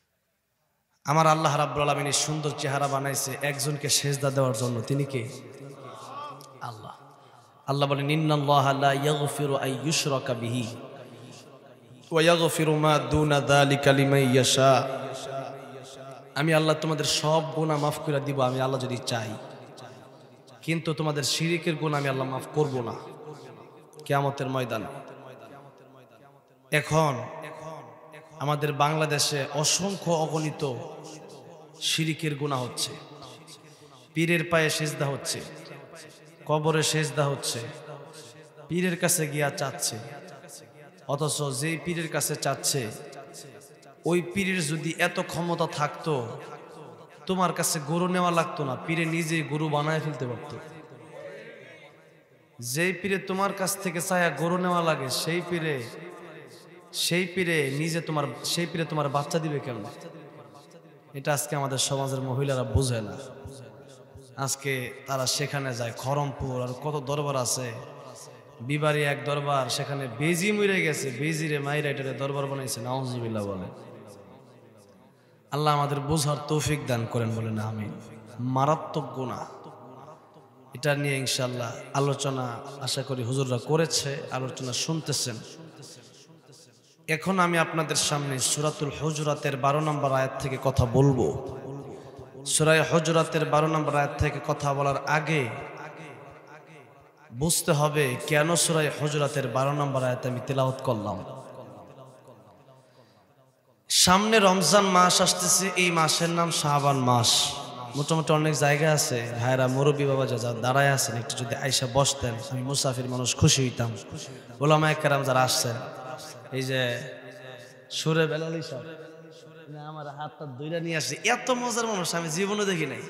আমার আল্লাহ রাব্বুল আলামিন এই সুন্দর চেহারা বানাইছে একজনকে সেজদা দেওয়ার জন্য। তিনি কে? আল্লাহ। আল্লাহ বলেন ইন্নাল্লাহা লা ইয়াগফিরু আন ইউশরাকা বিহি ওয়া ইয়াগফিরু মা দুনা যালিকা লিমান ইয়াশা। আমি আল্লাহ তোমাদের সব গুনাহ মাফ করে দিব আমি আল্লাহ যদি চাই, কিন্তু তোমাদের শিরিকের গুনাহ আমি আল্লাহ মাফ করব না কিয়ামতের ময়দানে। এখন আমাদের বাংলাদেশে অসংখ্য অগণিত শিরিকের গুনাহ হচ্ছে। পীরের পায়ে সেজদা হচ্ছে, কবরে সেজদা হচ্ছে, পীরের কাছে গিয়া চাচ্ছে। অথচ যেই পীরের কাছে চাচ্ছে ওই পীরের যদি এত ক্ষমতা থাকতো তোমার কাছে গরু নেওয়া লাগতো না, পীরে নিজে গরু বানায় ফেলতে পারতো। যেই পীরে তোমার কাছ থেকে চায়া গরু নেওয়া লাগে সেই পীরে সেই পীরে নিজে তোমার সেই পীরে তোমার বাচ্চা দিবে কেমন? এটা আজকে আমাদের সমাজের মহিলারা বোঝে না। আজকে তারা সেখানে যায়, খরমপুর আর কত দরবার আছে, বিবাড়ি এক দরবার, সেখানে বেজি মরে গেছে, বেজিরে মাইরা এটারে দরবার বানাইছে, নাউজুবিল্লাহ বলে। আল্লাহ আমাদের বোঝার তৌফিক দান করেন, বলেন আমিন। মারাত্মক গুনাহ, এটা নিয়ে ইনশাআল্লাহ আলোচনা আশা করি হুজুররা করেছে, আলোচনা শুনতেছেন। এখন আমি আপনাদের সামনে সূরাতুল হুজুরাতের বারো নম্বর আয়াত থেকে কথা বলবো। সূরা হুজুরাতের বারো নম্বর আয়াত থেকে কথা বলার আগে বুঝতে হবে কেন সূরা হুজুরাতের বারো নম্বর আয়াত আমি তেলাওয়াত করলাম। সামনে রমজান মাস আসতেছে, এই মাসের নাম শাবান মাস। মোটামুটি অনেক জায়গা আছে, ভাইরা মুরব্বী বাবা যা দাঁড়ায় আছেন, একটু যদি আইসা বসতেন, আমি মুসাফির মানুষ, খুশি হইতাম। ওলামায়ে কেরাম যারা আসছেন, এই যে সুরে বেলালি সব আমার হাতটা দুইটা নিয়ে আসছে, এত মজার মানুষ আমি জীবনে দেখি নাই।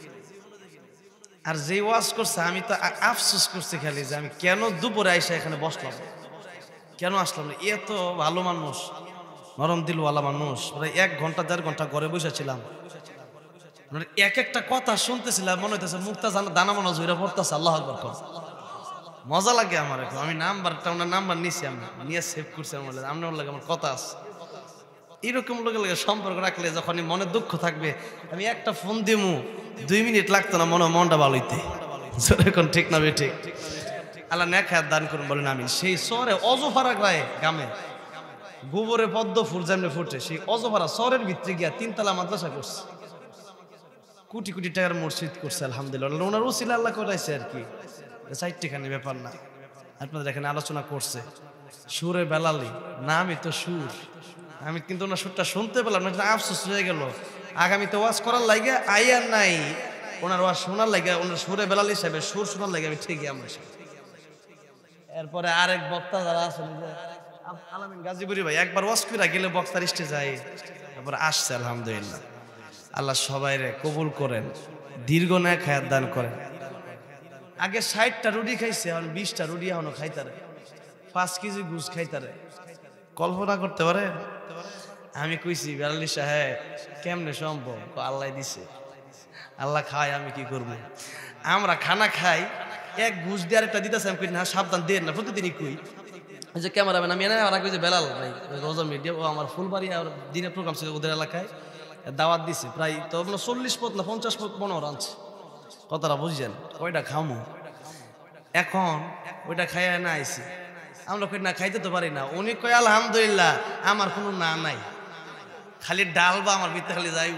আর যে ওয়াজ করছে আমি তো আফসোস করছি খালি যে আমি কেন দুপুরে আইসা এখানে বসলাম, কেন আসলাম না। এত ভালো মানুষ, নরম দিলওয়ালা মানুষ, প্রায় এক ঘন্টা দেড় ঘন্টা ঘরে বসেছিলাম, এক একটা কথা শুনতেছিলাম, মনে হইতেছে মুক্তা দানা মনে জুইরা পড়তেছে। আল্লাহ আকবার, মজা লাগে আমার। এখন আমি নাম্বারটা ওনার নাম্বার নিছি, আমি নিয়ে সেভ করছি। আমার আপনার লাগে আমার কথা আছে, এরকম লোকের লাগে সম্পর্ক রাখলে যখনই মনে দুঃখ থাকবে আমি একটা ফোন দিমু, দুই মিনিট লাগতো না মনে মনটা ভালো হইতে। এখন ঠিক না ঠিক? আল্লাহ নেক হায়াত দান করুন, বলেন আমি। সেই শহরে অজফারা গায়ে গ্রামে গোবরে পদ্ম ফুল যেমনি ফুটে, সেই অজফারা শহরের ভিতরে গিয়া তিনতলা মাদ্রাসা করছে, কোটি কোটি টাকার মসজিদ করছে। আলহামদুলিল্লাহ, ওনার ওসিলা আল্লাহ করাইছে আর কি, চারটিখানি ব্যাপার না। আপনাদের এখানে আলোচনা করছে সুরে বেলালি, নামই তো সুর, আমি কিন্তু ওনার সুরটা শুনতে পেলাম না, আফসোস হয়ে গেল। আগামীতে ওয়াজ করার লাগে আই আর নাই, ওনার ওয়াজ শোনার লাগে, ওনার সুরে বেলাল সাহেবের সুর শোনার লাগে আমি ঠিকই আমরা। এরপরে আরেক বক্তা যারা আছেন আলামিন গাজীপুরি ভাই, একবার ওয়াজ করে গেলে বক্তার স্টেজে যায়, তারপরে আসছে। আলহামদুলিল্লাহ, আল্লাহ সবাইরে কবুল করেন, দীর্ঘ নেক হায়াত দান করেন। আগে ষাটটা রুটি খাইছে, এখন বিশটা রুটি এখনো খাইতারে, পাঁচ কেজি গুছ খাইতারে। কল্পনা করতে পারে? আমি কইছি বেলালি সাহেব কেমনে সম্ভব? আল্লাহ দিছে, আল্লাহ খায়, আমি কি করব? আমরা খানা খাই, এক ঘুষ দিয়ে আরেকটা দিতেছে, আমি কই না সাবধান দেন না, প্রতিদিনই কই। ওই যে ক্যামেরাম্যান আমি এনে ওরা কইছে বেলাল ভাই রোজা মিডিয়া, ও আমার ফুলবাড়ি আর দিনের প্রোগ্রাম ছিল ওদের এলাকায়, দাওয়াত দিছে প্রায় তো চল্লিশ পথ না পঞ্চাশ পথ পনেরো আনছে। কথাটা বুঝছেন? ওইটা খামো, এখন ওইটা খাইয়া না আইছি। আমরা কই না খাইতে তো পারি না। উনি কয় আলহামদুলিল্লাহ আমার কোনো না নাই, খালি ডাল বা আমার ভিতরে খালি যাইব।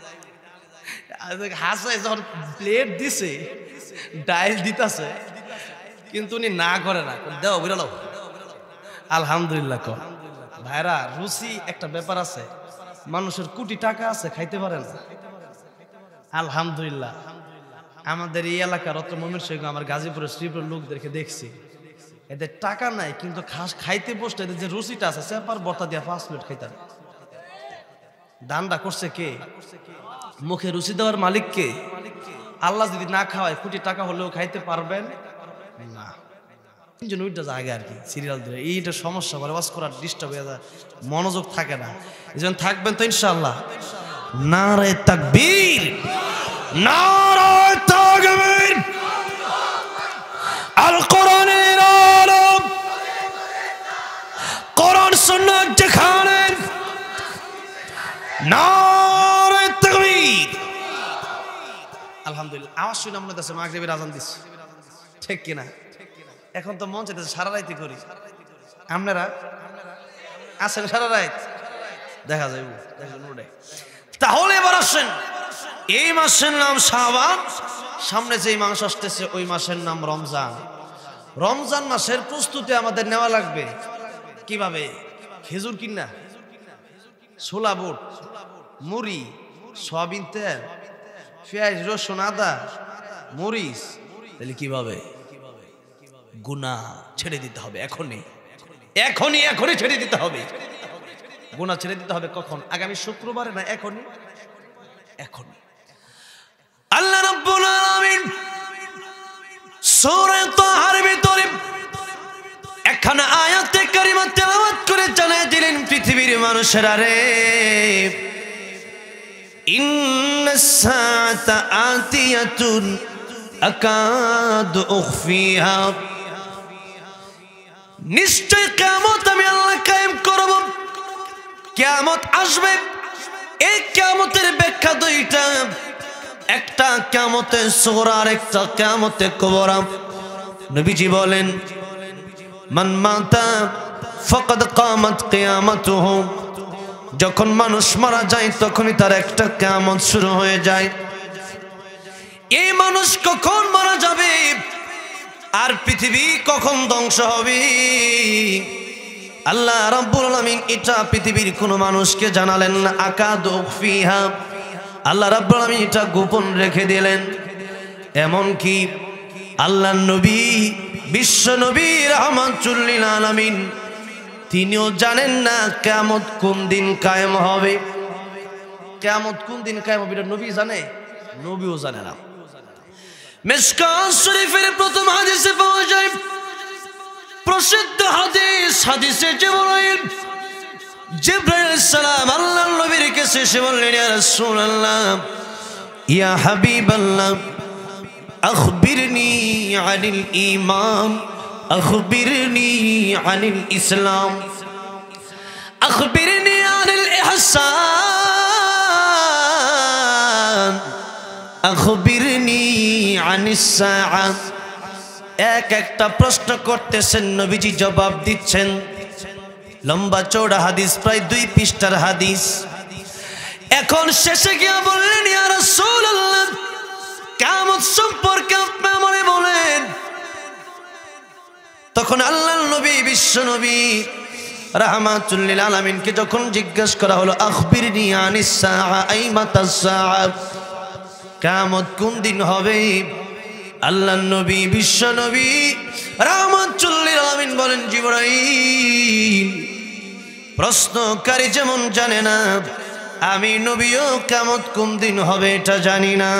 হাসাই যখন প্লেট দিছে, ডাইল দিতেছে, কিন্তু উনি না করে না, দেও বিড়াল আলহামদুলিল্লাহ। ক ভাইরা, রুচি একটা ব্যাপার আছে, মানুষের কোটি টাকা আছে খাইতে পারে না। আলহামদুলিল্লাহ আমাদের এই এলাকার অত মমির সঙ্গে আমার গাজীপুরের শ্রীপুরের লোকদেরকে দেখছি, এদের টাকা নাই কিন্তু খাস খাইতে বসতে এদের যে রুচিটা আছে, সেপার বর্তা দিয়া পাঁচ মিনিট খাইতে। দানটা করছে কে? মুখে রুচি দেওয়ার মালিক কে? আল্লাহ যদি না খাওয়ায় কোটি টাকা হলেও খাইতে পারবেন না। তিনজন ওইটা জায়গা আর কি সিরিয়াল ধরে, এইটা সমস্যা করে ওয়াজ করার ডিস্টার্ব হয়ে যায়, মনোযোগ থাকে না। এই জন্য থাকবেন তো ইনশাআল্লাহ। নারে তাকবীর, নারে তাকবীর, আল কোরআনের আলম, কোরআন সুন্নাত যেখানে, নারে তাকবীর। আলহামদুলিল্লাহ, আওয়াজ শুনে মনে হচ্ছে মাগরিবের আজান দিচ্ছে, ঠিক কিনা? এখন তো মন চাইতেছে সারা রাইতে করি। আপনারা আছেন সারা রাত? দেখা যাইব। তাহলে এবার আসেন, এই মাসের নাম শাবান, সামনে যেই মাস আসতেছে ওই মাসের নাম রমজান। রমজান মাসের প্রস্তুতি আমাদের নেওয়া লাগবে। কিভাবে? খেজুর কিনা, ছোলা বুট, মুড়ি, সয়াবিন তেল, পেঁয়াজ রসুন আদা মরিচ। তাহলে কিভাবে? গুনাহ ছেড়ে দিতে হবে এখনই, এখনই এখনই ছেড়ে দিতে হবে। গুনাহ ছেড়ে দিতে হবে কখন? আগামী শুক্রবারে না এখনই? এখনই। আল্লাহ রাব্বুল আলামিন সূরা তাহার ভিতরে একখানা আয়াতে কারিমা তেলাওয়াত করে জানিয়ে দিলেন, পৃথিবীর মানুষেরা রে, ইন্নাস সাআতা আতিয়াতুন আকাদু উখফিহা, নিশ্চয় কিয়ামত আমি আল্লাহ কায়েম করব, কিয়ামত আসবে। এই কিয়ামতের ব্যাখ্যা দুইটা, একটা কিয়ামতে সুগরা আর একটা কিয়ামতে কুবরা। নবীজি বলেন, মান মাতা ফাকাদ কামাত কিয়ামাতুহু, যখন মানুষ মারা যায় তখনই তার একটা কিয়ামত শুরু হয়ে যায়। এই মানুষ কখন মারা যাবে আর পৃথিবী কখন ধ্বংস হবে, আল্লাহ রাব্বুল আলামিন এটা পৃথিবীর কোনো মানুষকে জানালেন না। আকাদু ফিহা, আল্লাহ রাব্বুল আলামিন এটা গোপন রেখে দিলেন। এমন কি আল্লাহর নবী, বিশ্ব নবী রাহমাতুল লিল আলামিন, তিনিও জানেন না কিয়ামত কোন দিন কায়েম হবে। কিয়ামত কোন দিন কায়েম হবে এটা নবী জানে? নবীও জানে না। মিশকাত শরীফের প্রথম হাদিসে পাওয়া যায়, প্রসিদ্ধ হাদিস, হাদিসে জিবরাইল জিবরাইল আলাইহিস সালাম আল্লাহর নবীর কাছে এসে বললেন, ইয়া রাসূলুল্লাহ, ইয়া হাবিবাল্লাহ, আখবিরনি আনিল ঈমান, আখবিরনি আনিল ইসলাম, আখবিরনি আনিল ইহসান, আখবিরনি আনিস সাআ। এক একটা প্রশ্ন করতেছেন, নবীজি জবাব দিচ্ছেন। লম্বা চওড়া হাদিস, প্রায় দুই পৃষ্ঠার হাদিস। এখন শেষে গিয়ে বললেন, ইয়া রাসূলুল্লাহ, কিয়ামত সম্পর্কে আপনি আমারে বলেন। তখন আল্লাহর নবী, বিশ্ব নবী রাহমাতুল লিল আলামিনকে যখন জিজ্ঞেস করা হলো আখবিরনি আনিস সাআ আইমাতাস সাআ, কিয়ামত কোন দিন হবে? আল্লাহর নবী বিশ্ব নবী রাহমাতুল লিল আলামিন বলেন জিবরাইল, প্রশ্নকারী যেমন জানে না, আমি নবীও কিয়ামত কোন দিন হবে এটা জানি না।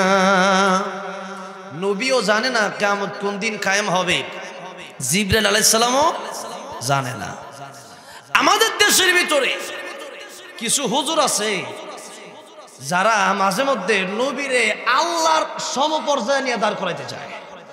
নবীও জানে না কিয়ামত কোন দিন কায়েম হবে, জিবরাইল আলাইহিস সালামও জানে না। আমাদের দেশের ভিতরে কিছু হুজুর আছে যারা মাঝে মধ্যে নবীরে আল্লাহর সমপর্যায়ে নিয়ে দাঁড় করাইতে চায়।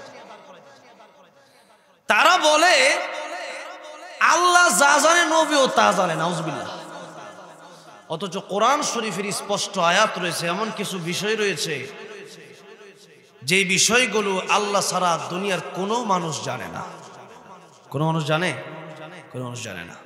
তারা বলে আল্লাহ যা জানে নবীও তা জানে, নাউজুবিল্লাহ। অথচ কোরআন শরীফের স্পষ্ট আয়াত রয়েছে, এমন কিছু বিষয় রয়েছে যে বিষয়গুলো আল্লাহ ছাড়া দুনিয়ার কোনো মানুষ জানে না। কোনো মানুষ জানে? কোনো মানুষ জানে না।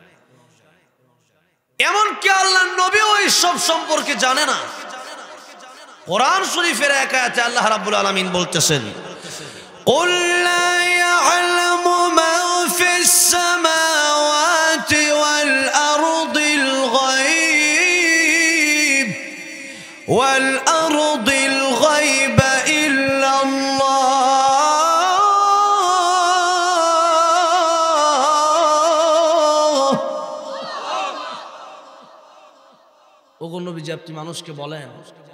এমনকি আল্লাহ নবীও এইসব সম্পর্কে জানে না। কোরআন শরীফের এক আয়াতে আল্লাহ রাব্বুল আলামিন বলতেছেন, কুল লা ইয়ালামু মা ফিস সামাওয়াতি ওয়াল আরদিল গায়ব ওয়াল আরদিল গায়বা ইল্লাল্লাহ। ওগো নবীজি, আপনি মানুষকে বলেন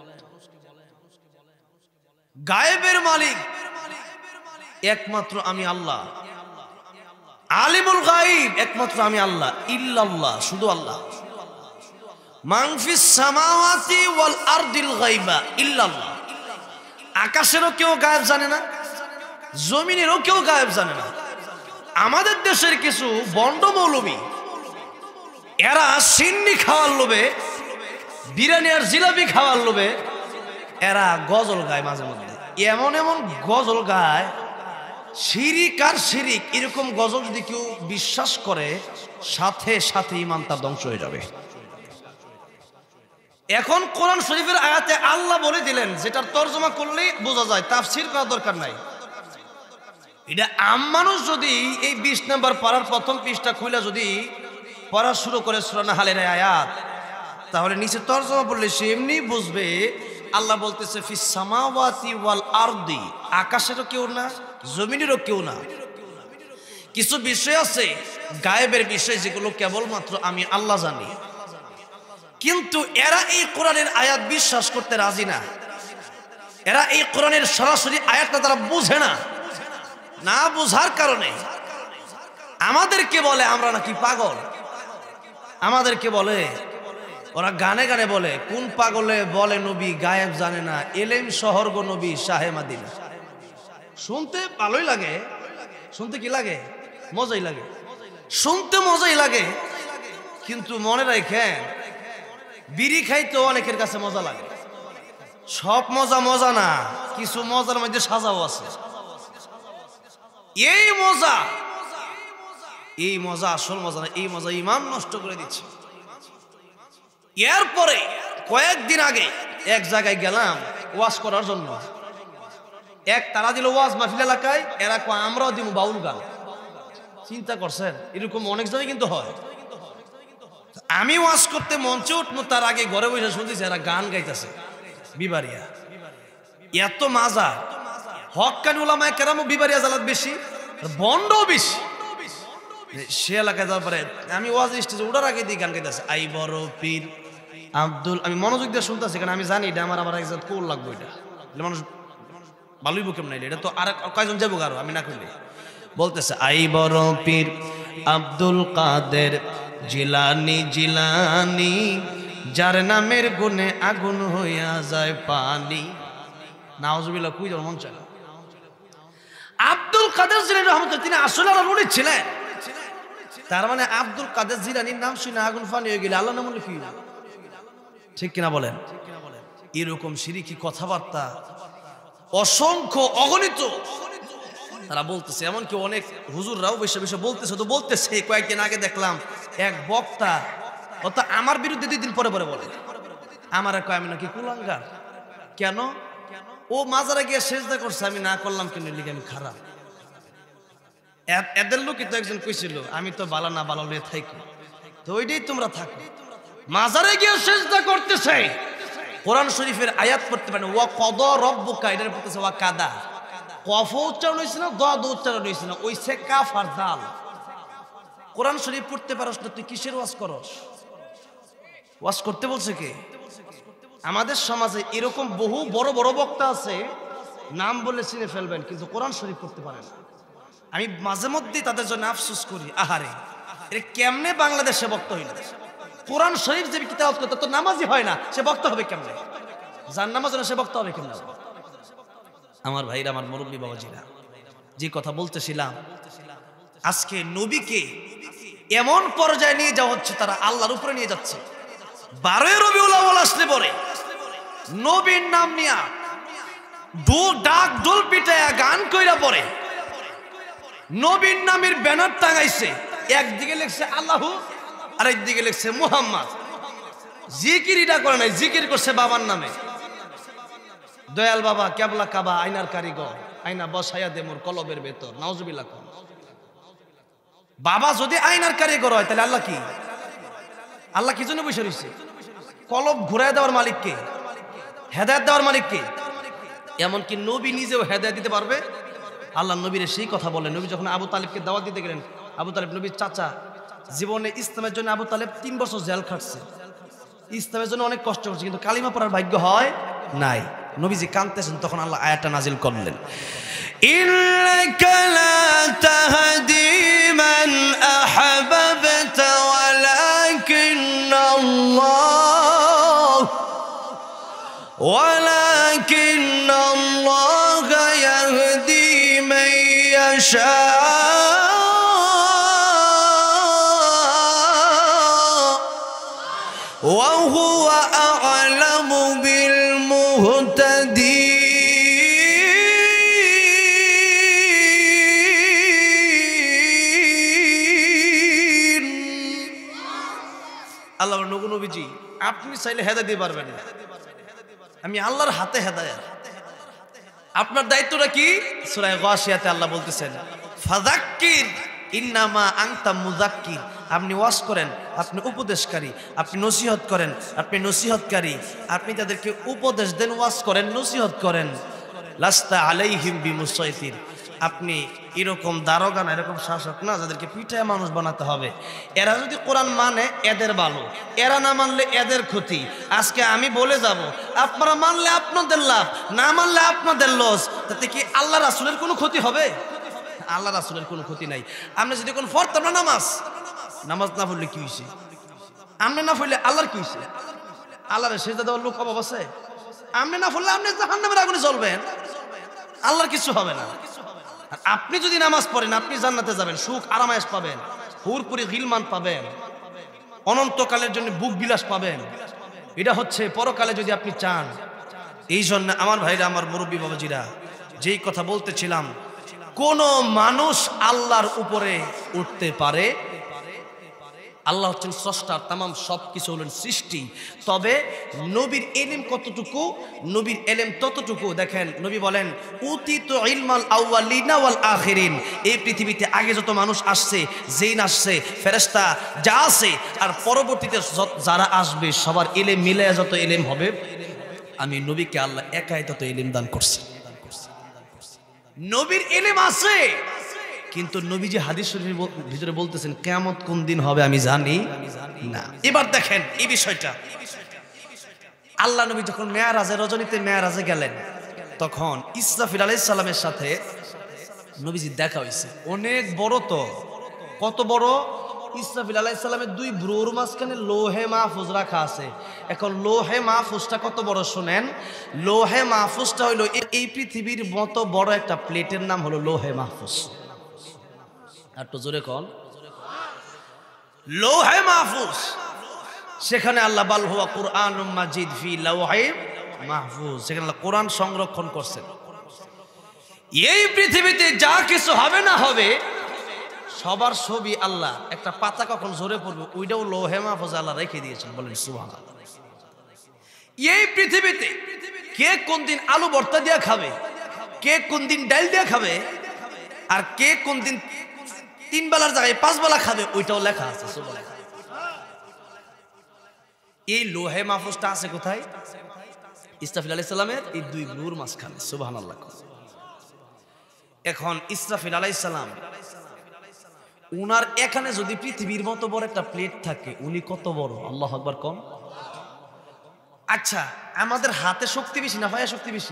গায়েবের মালিক একমাত্র আমি আল্লাহ, আলিমুল গায়ব একমাত্র আমি আল্লাহ, ইল্লাল্লাহ শুধু আল্লাহ, মান ফিস সামাওয়াতি ওয়াল আরদিল গায়বা ইল্লাল্লাহ। আকাশেরও কেউ গায়েব জানে না, জমিনেরও কেউ গায়েব জানে না। আমাদের দেশের কিছু বন্ড মৌলবী, এরা সিন্নি খাওয়ার লোভে, বিরিয়ানি আর জিলাপি খাওয়ার লোভে এরা গজল গায় মাঝে মধ্যে। এমন এমন গজল গায়, শিরিক আর শিরিক। এরকম গজল যদি কেউ বিশ্বাস করে, সাথে সাথে ঈমান তার ধ্বংস হয়ে যাবে। এখন কোরআন শরীফের আয়াতে আল্লাহ বলে দিলেন, যেটার তর্জমা করলেই বোঝা যায়, তাফসীর করার দরকার নাই। এটা আম মানুষ যদি এই বিশ নাম্বার পারার প্রথম পৃষ্ঠা খুলে যদি পড়া শুরু করে সূরা নাহলের আয়াত, তাহলে নিচে তর্জমা পড়লে সে এমনি বুঝবে আল্লাহ বলতেছে ফিস সামাওয়াতি ওয়াল আরদি, আকাশেরও কেউ না, জমিনেরও কেউ না। কিছু বিষয় আছে গায়েবের বিষয়, যেগুলো কেবলমাত্র আমি আল্লাহ জানি। কিন্তু এরা এই কোরআনের আয়াত বিশ্বাস করতে রাজি না। এরা এই কোরআনের সরাসরি আয়াতটা তারা বুঝে না। না বুঝার কারণে আমাদেরকে বলে আমরা নাকি পাগল। আমাদেরকে বলে, ওরা গানে গানে বলে, কোন পাগলে বলে নবী গায়েব জানে না, এলেম শহর গো নবী শাহে মাদিনা। শুনতে ভালোই লাগে, শুনতে কি লাগে? মজাই লাগে, শুনতে মজাই লাগে। কিন্তু মনে রাখেন, বিড়ি খাইতে অনেকের কাছে মজা লাগে। সব মজা মজা না, কিছু মজার মধ্যে সাজাও আছে। এই মজা, এই মজা আসল মজা না, এই মজা ঈমান নষ্ট করে দিচ্ছে। এরপরে কয়েকদিন আগে এক জায়গায় গেলাম ওয়াজ করার জন্য। এক তারা দিল ওয়াজ মাহফিল এলাকায়, এরা কয় আমরাও দিব বাউল গান। চিন্তা করছেন, এরকম অনেক জায়গায় কিন্তু হয়। আমি ওয়াজ করতে মঞ্চে উঠবো, তার আগে ঘরে বসে শুনতেছি এরা গান গাইতেছে বিবারিয়া। এত মাজা, হক্কানি উলামায়ে কেরামও বিবারিয়া জালাত বেশি, বন্ডও বেশি। সে এলাকায় যাওয়ার পরে আমি ওয়াজ স্টেজে ওঠার আগে দিয়ে গান গাইতেছে, আই বড় পীর আব্দুল। আমি মনোযোগ দিয়ে শুনতেছি, কারণ আমি জানি এটা আমার আমার একজন কোল লাগবো। এটা মানুষ ভালোই বুকেম নাইলে এটা তো আর কয়জন যাবো কারো, আমি না করলে। বলতেছে আই বড় পীর আব্দুল কাদের জিলানি জিলানি, যার নামের গুণে আগুন হইয়া যায় পানি। নাউজুবিল্লাহ, কুই যাওয়ার মন চায়। আব্দুল কাদের জিলানী রহমতুল্লাহ, তিনি আসলে আল্লাহর ওলি ছিলেন। তার মানে আব্দুল কাদের জিলানীর নাম শুনে আগুন ফানি হয়ে গেলে আল্লাহ নাম কি? ঠিক কিনা বলেন? এরকম শিরকি কথাবার্তা অসংখ্য অগণিত তারা বলতেছে। এমনকি অনেক হুজুররাও বেশি বেশি বলতেছে। তো বলতেছে কয়েকদিন আগে দেখলাম এক বক্তা, অর্থাৎ আমার বিরুদ্ধে দুই দিন পরে পরে বলে, আমার কয় আমি নাকি কুলাঙ্গার। কেন? ও মাজারে গিয়ে সেজদা করছে, আমি না করলাম কেন, লিখে আমি খারাপ। এদের লোকই তো একজন কইছিল আমি তো বালা না বালা লয়ে থাকি। তো ওইটাই তোমরা থাকো। মাজারে গিয়ে সিজদা করতেছে, কোরআন শরীফের আয়াত পড়তে পারেন, ওয়া কদা রব্বুকা, এটার পড়তেছে ওয়া কাদা, কফ উচ্চারণ হয়েছে না, দদ উচ্চারণ হয়েছে না, ওই সে কাফ আর দাল। কোরআন শরীফ পড়তে পারস না, তুই কিসের ওয়াজ করস? ওয়াজ করতে বলছে কে? আমাদের সমাজে এরকম বহু বড় বড় বক্তা আছে, নাম বলে চিনে ফেলবেন, কিন্তু কোরআন শরীফ পড়তে পারে না। আমি মাঝে মধ্যেই তাদের জন্য আফসোস করি, আহারে এর কেমনে বাংলাদেশে বক্তা হইল? কোরআন শরীফ যে কিতাব করতে তো নামাজই হয় না, সে বক্তা হবে কেমনে? যার নামাজ না সে বক্তা হবে কেমনে? আমার ভাইরা, আমার মুরব্বী বাবাজিরা, যে কথা বলতেছিলাম, আজকে নবীকে এমন পর্যায়ে নিয়ে যাওয়া হচ্ছে, তারা আল্লাহর উপরে নিয়ে যাচ্ছে। বারোই রবিউল আউয়াল আসলে পরে নবীর নাম নিয়া ডোল ডাক ডোল পিটায়া গান কইরা পরে নবীর নামের ব্যানার টাঙাইছে, একদিকে লিখছে আল্লাহ আর একদিকে লিখছে মুহাম্মদ। জিকির এটা করে নাই, জিকির করছে বাবার নামে, দয়াল বাবা কেবলা কাবা আইনার কারিগর, আইনা বসাইয়া দে মোর কলবের ভেতর, নাউজুবিল্লাহ। বাবা যদি আইনার কারিগর হয়, তাহলে আল্লাহ কি? আল্লাহ কি জন্য বসে রয়েছে? কলব ঘুরাই দেওয়ার মালিক কে? হেদায়েত দেওয়ার মালিক কে? এমনকি নবী নিজেও হেদায়েত দিতে পারবে। আল্লাহ নবীর সেই কথা বলেন, নবী যখন আবু তালিবকে দাওয়াত দিতে গেলেন, আবু তালিব নবীর চাচা, জীবনে ইসলামের জন্য আবু তালেব তিন বছর জেল খাটছে, ইসলামের জন্য অনেক কষ্ট করছে, কিন্তু কালিমা পড়ার ভাগ্য হয় নাই। নবীজি কাঁদতেছেন, তখন আল্লাহ আয়াতটা নাজিল করলেন, ইন্নাকা লা তাহদি মান আহাবাবতা ওয়ালাকিন্নাল্লাহ ওয়ালাকিন্নাল্লাহ ইয়াহদি মান ইয়াশা ওয়া হুয়া আ'লামু বিল মুহতাদিন। আল্লাহ নবীজি, আপনি চাইলে হেদায়েত দিতে পারবেন না, আমি আল্লাহর হাতে হেদায়েত। আপনার দায়িত্বটা কি? সূরা গাশিয়াতে আল্লাহ বলতেছেন, ফাযাক্কির ইন্নামা আনতা মুযাক্কির। আপনি ওয়াজ করেন, আপনি উপদেশকারী, আপনি নসিহত করেন, আপনি নসিহতকারী, আপনি তাদেরকে উপদেশ দেন, ওয়াজ করেন, নসিহত করেন। লাস্তা আলাইহিম বিমুসাইতির, আপনি এরকম দারোগা না, এরকম শাসক না যাদেরকে পিঠায় মানুষ বানাতে হবে। এরা যদি কোরআন মানে এদের ভালো, এরা না মানলে এদের ক্ষতি। আজকে আমি বলে যাব, আপনারা মানলে আপনাদের লাভ, না মানলে আপনাদের লস। তাতে কি আল্লাহ রাসূলের কোনো ক্ষতি হবে? আল্লাহ রাসূলের কোনো ক্ষতি নাই। আমরা যদি কোন পড়তাম না নামাজ, নামাজ না পড়লে কি হয়েছে? আপনি না পড়লে আল্লাহর কি হয়েছে? আল্লাহর সেজদা দেওয়ার লোক অভাব আছে? আপনি না পড়লে আপনি জাহান্নামের আগুনে জ্বলবেন, আল্লাহর কিছু হবে না। আর আপনি যদি নামাজ পড়েন, আপনি জান্নাতে যাবেন, সুখ আরামায়েশ পাবেন, হুরপুরি গিলমান পাবেন, অনন্তকালের জন্য বুক বিলাস পাবেন। এটা হচ্ছে পরকালে যদি আপনি চান। এই জন্য আমার ভাইরা, আমার মুরব্বী বাবাজিরা, যেই কথা বলতেছিলাম, কোন মানুষ আল্লাহর উপরে উঠতে পারে? আল্লাহ হচ্ছেন স্রষ্টা, তামাম সব কিছু হলেন সৃষ্টি। তবে নবীর ইলম কতটুকু? নবীর ইলম ততটুকু। দেখেন নবী বলেন, উতিতু ইলমাল আউয়ালিনা ওয়াল আখিরিন। এই পৃথিবীতে আগে যত মানুষ আসছে, জিন আসছে, ফেরেশতা যা আছে, আর পরবর্তীতে যারা আসবে, সবার ইলম মিলে যত ইলম হবে, আমি নবীকে আল্লাহ একাই তত ইলম দান করছি। নবীর ইলম আছে, কিন্তু নবীজি হাদিস শরীফের ভিতরে বলতেছেন, কিয়ামত কোন দিন হবে আমি জানি না। এবার দেখেন এই বিষয়টা, আল্লাহ নবী যখন মেরাজে, রজনীতে মেরাজে গেলেন, তখন ইসরাফিল আলাইহিস সালামের সাথে নবীজি দেখা হয়েছে। অনেক বড়, তো কত বড়? ইসরাফিল আলাইহিস সালামের দুই ভ্রুর মাঝখানে লোহে মাহফুজ রাখা আছে। এখন লোহে মাহফুজটা কত বড় শুনেন। লোহে মাহফুজটা হইল এই পৃথিবীর মতো বড় একটা প্লেটের নাম হলো লোহে মাহফুজ। একটু জোরে কোন, লোহে মাহফুজ। সেখানে আল্লাহ বাল হুয়া কুরআনুম মাজিদ ফি লাওহে মাহফুজ, সেখানে আল্লাহ কোরআন সংরক্ষণ করছেন। এই পৃথিবীতে যা কিছু হবে না হবে, সবার ছবি আল্লাহ, একটা পাতা কখন ঝরে পড়বে ওইটাও লোহে মাহফুজে আল্লাহ রেখে দিয়েছেন। বলেন সুবহানাল্লাহ। এই পৃথিবীতে কে কোন দিন আলু ভর্তা দিয়ে খাবে, কে কোন দিন ডাল দিয়ে খাবে, আর কে কোন দিন তিন বেলার জায়গায় পাঁচ বেলা খাবে, ওইটাও লেখা আছে। এই লোহে মাহফুজটা আছে কোথায়? ইসরাফিল আলাইহিস সালামের এই দুই ভ্রুর মাঝখানে। সুবহানাল্লাহ। এখন ইসরাফিল আলাইহিস সালাম উনার এখানে যদি পৃথিবীর মতো বড় একটা প্লেট থাকে, উনি কত বড়? আল্লাহু আকবার কম। আচ্ছা, আমাদের হাতে শক্তি বেশি না পায়ে শক্তি বেশি?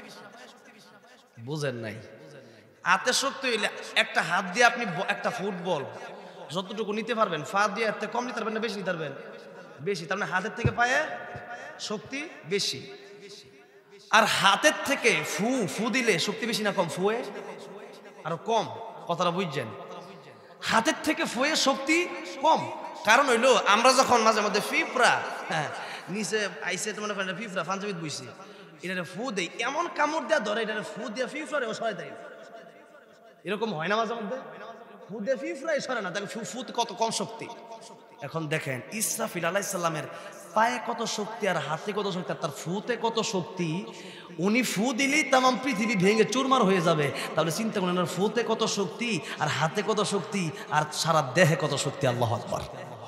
বুঝেন নাই? হাতে শক্তি হইলে একটা হাত দিয়ে আপনি একটা ফুটবল যতটুকু নিতে পারবেন, পা দিয়ে এত কম নিতে পারবেন না বেশি নিতে পারবেন? বেশি। তার মানে হাতের থেকে পায়ে শক্তি বেশি। আর হাতের থেকে ফু ফু দিলে শক্তি বেশি না কম? ফুয়ে আরো কম। কথাটা বুঝছেন? হাতের থেকে ফুয়ে শক্তি কম। কারণ হইলো আমরা যখন মাঝে মধ্যে ফিফরা হ্যাঁ নিচে আইসে তো মনে করেন ফিফরা পাঞ্জাবিত বইছি, এটা ফু দেই, এমন কামড় দেওয়া ধরে, এটা ফু দিয়ে ফিফরা সরাই দেয়। এরকম হয় না মাঝে মধ্যে? ফু দিয়ে ফিফরাই সরে না, তাকে ফুত কত কম শক্তি। এখন দেখেন ইসরাফিল আলাইহিস সালামের পায়ে কত শক্তি আর হাতে কত শক্তি, আর তার ফুতে কত শক্তি। উনি ফু দিলেই তামাম পৃথিবী ভেঙে চুরমার হয়ে যাবে। তাহলে চিন্তা করেন ওনার ফুতে কত শক্তি, আর হাতে কত শক্তি, আর সারা দেহে কত শক্তি। আল্লাহু আকবার।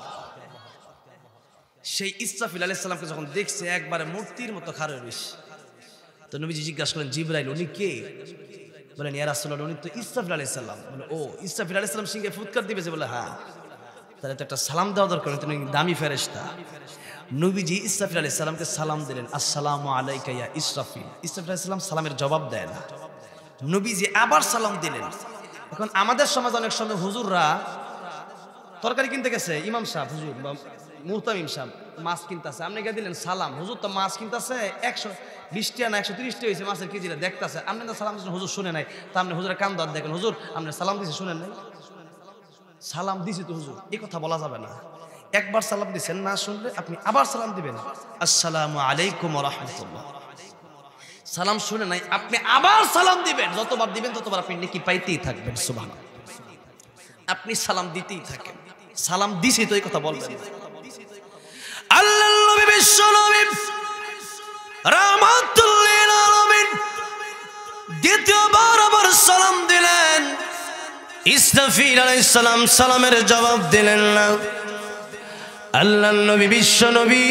সেই ইসরাফিল আলাইহিস সালামকে যখন দেখছে একবারে মূর্তির মতো খাড়া রয়েছে, তো নবীজি জিজ্ঞাসা করেন জিবরাইল উনি কে? বলেন ইয়া রাসূলুল্লাহ উনি তো ইসরাফিল আলাইহিস সালাম। বলে ও ইসরাফিল আলাইহিস সালাম সিংহে ফুৎকার দিবে? বলে হ্যাঁ। তাহলে তো একটা সালাম দেওয়া দরকার, তুমি দামি ফেরেশতা। নবীজি ইসরাফিল আলাইহিস সালামকে সালাম দিলেন, আসসালামু আলাইকা ইয়া ইসরাফিল। ইসরাফিল আলাইহিস সালাম সালামের জবাব দেয় না, নবীজি আবার সালাম দিলেন। এখন আমাদের সমাজ অনেক সময় হুজুররা তরকারি কিনতে গেছে, ইমাম সাহেব হুজুর বা মুহতামিম সাহেব মাছ কিনতেছে, আপনি গিয়ে দিলেন সালাম। হুজুর তো মাছ কিনতেছে একশো বিশ টাকা না একশো তিরিশ টাকা হয়েছে মাছের কেজিটা দেখতেছে, আপনি তো সালাম দিচ্ছেন, হুজুর শুনে নাই। তা আপনি হুজুরের কান দাঁত দেখেন, হুজুর আপনি সালাম দিয়েছে শুনেন নাই? সালাম দিছি তো হুজুর, এই কথা বলা যাবে না। একবার সালাম দিচ্ছেন, না শুনলে আপনি আবার সালাম দিবেন, আসসালামু আলাইকুম ওয়া রাহমাতুল্লাহ। সালাম শুনে নাই, আপনি আবার সালাম দিবেন, যতবার দিবেন ততবার আপনি নেকি পাইতেই থাকবেন। সুবহানাল্লাহ। আপনি সালাম দিতেই থাকেন। সালাম দিছি তো এই কথা বলবেন। আল্লাহর নবী বিশ্ব নবী রাহমাতুল লিল আলামিন দ্বিতীয়বার আবার সালাম দিলেন। ইসরাফিল আলাইহিস সালাম সালামের জবাব দিলেন না। আল্লাহর নবী বিশ্ব নবী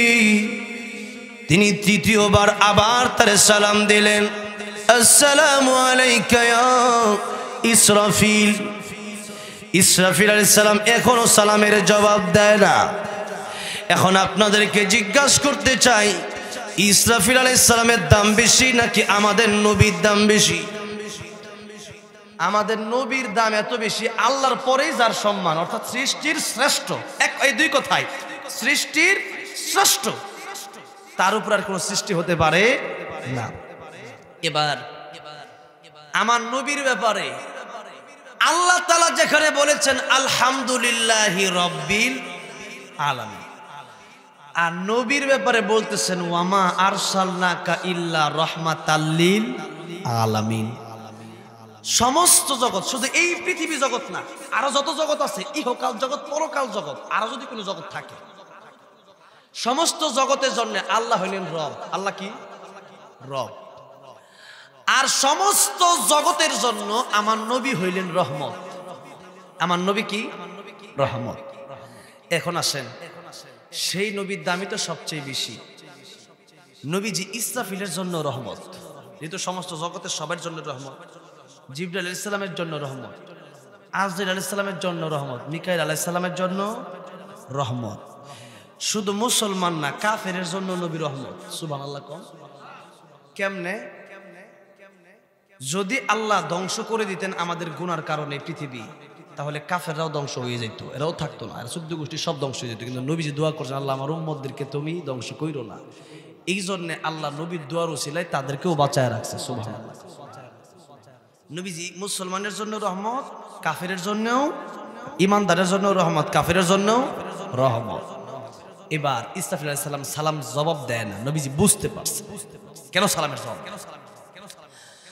তিনি তৃতীয়বার আবার তার সালাম দিলেন, আসসালামু আলাইকা ইয়া ইসরাফিল। ইসরাফিল আলাইহিস সালাম এখনো সালামের জবাব দেয় না। এখন আপনাদেরকে জিজ্ঞাসা করতে চাই, ইসরাফিল আলাইহিস সালামের দাম বেশি নাকি আমাদের নবীর দাম বেশি? আমাদের নবীর দাম এত বেশি, আল্লাহর পরেই যার সম্মান, অর্থাৎ সৃষ্টির শ্রেষ্ঠ। এক এই দুই কথাই, সৃষ্টির শ্রেষ্ঠ, তার উপর আর কোন সৃষ্টি হতে পারে না। এবার আমার নবীর ব্যাপারে আল্লাহ তাআলা যেখানে বলেছেন আলহামদুলিল্লাহি রাব্বিল আলামিন, আর নবীর ব্যাপারে বলতেছেন ওয়ামা আরসালনাকা ইল্লা রাহমাতাল লিল আলামিন। সমস্ত জগৎ, শুধু এই পৃথিবী জগৎ না, আরো যত জগৎ আছে, ইহকাল জগৎ, পরকাল জগৎ, আরো যদি কোনো জগৎ থাকে, সমস্ত জগতের জন্য আল্লাহ হইলেন রব। আল্লাহ কি? রব। আর সমস্ত জগতের জন্য আমার নবী হইলেন রহমত। আমার নবী কি? রহমত। এখন আসেন, সেই নবীর দামই তো সবচেয়ে বেশি। নবীজি ইসরাফিলের জন্য রহমত, যেহেতু সমস্ত জগতের সবার জন্য রহমত। জিবরাইল আলাইহিস সালামের জন্য রহমত, আজরাইল আলাইহিস সালামের জন্য রহমত, মিকাইল আলাইহিস সালামের জন্য রহমত। শুধু মুসলমান না, কাফেরের জন্য নবী রহমত। সুবহানাল্লাহ। কম কেমনে? যদি আল্লাহ ধ্বংস করে দিতেন আমাদের গুনার কারণে পৃথিবী, তাহলে কাফেররাও ধ্বংস হয়ে যেত, এরাও থাকতো না, আর চোদ্দ গোষ্ঠী সব ধ্বংস হয়ে যেত। কিন্তু নবীজি দোয়া করছেন, আল্লাহ আমার উম্মতদেরকে তুমি ধ্বংস কইরো না। এই জন্য আল্লাহ নবীর দোয়ার উসিলায় তাদেরকেও বাঁচায় রাখছে। সুবহানাল্লাহ। নবীজি মুসলমানের জন্য রহমত, কাফেরের জন্যও, ইমানদারের জন্য রহমত, কাফেরের জন্যও রহমত। এবার ইসরাফিল আলাইহিস সালাম সালাম জবাব দেয় না, নবীজি বুঝতে পারছে কেন সালামের জবাব।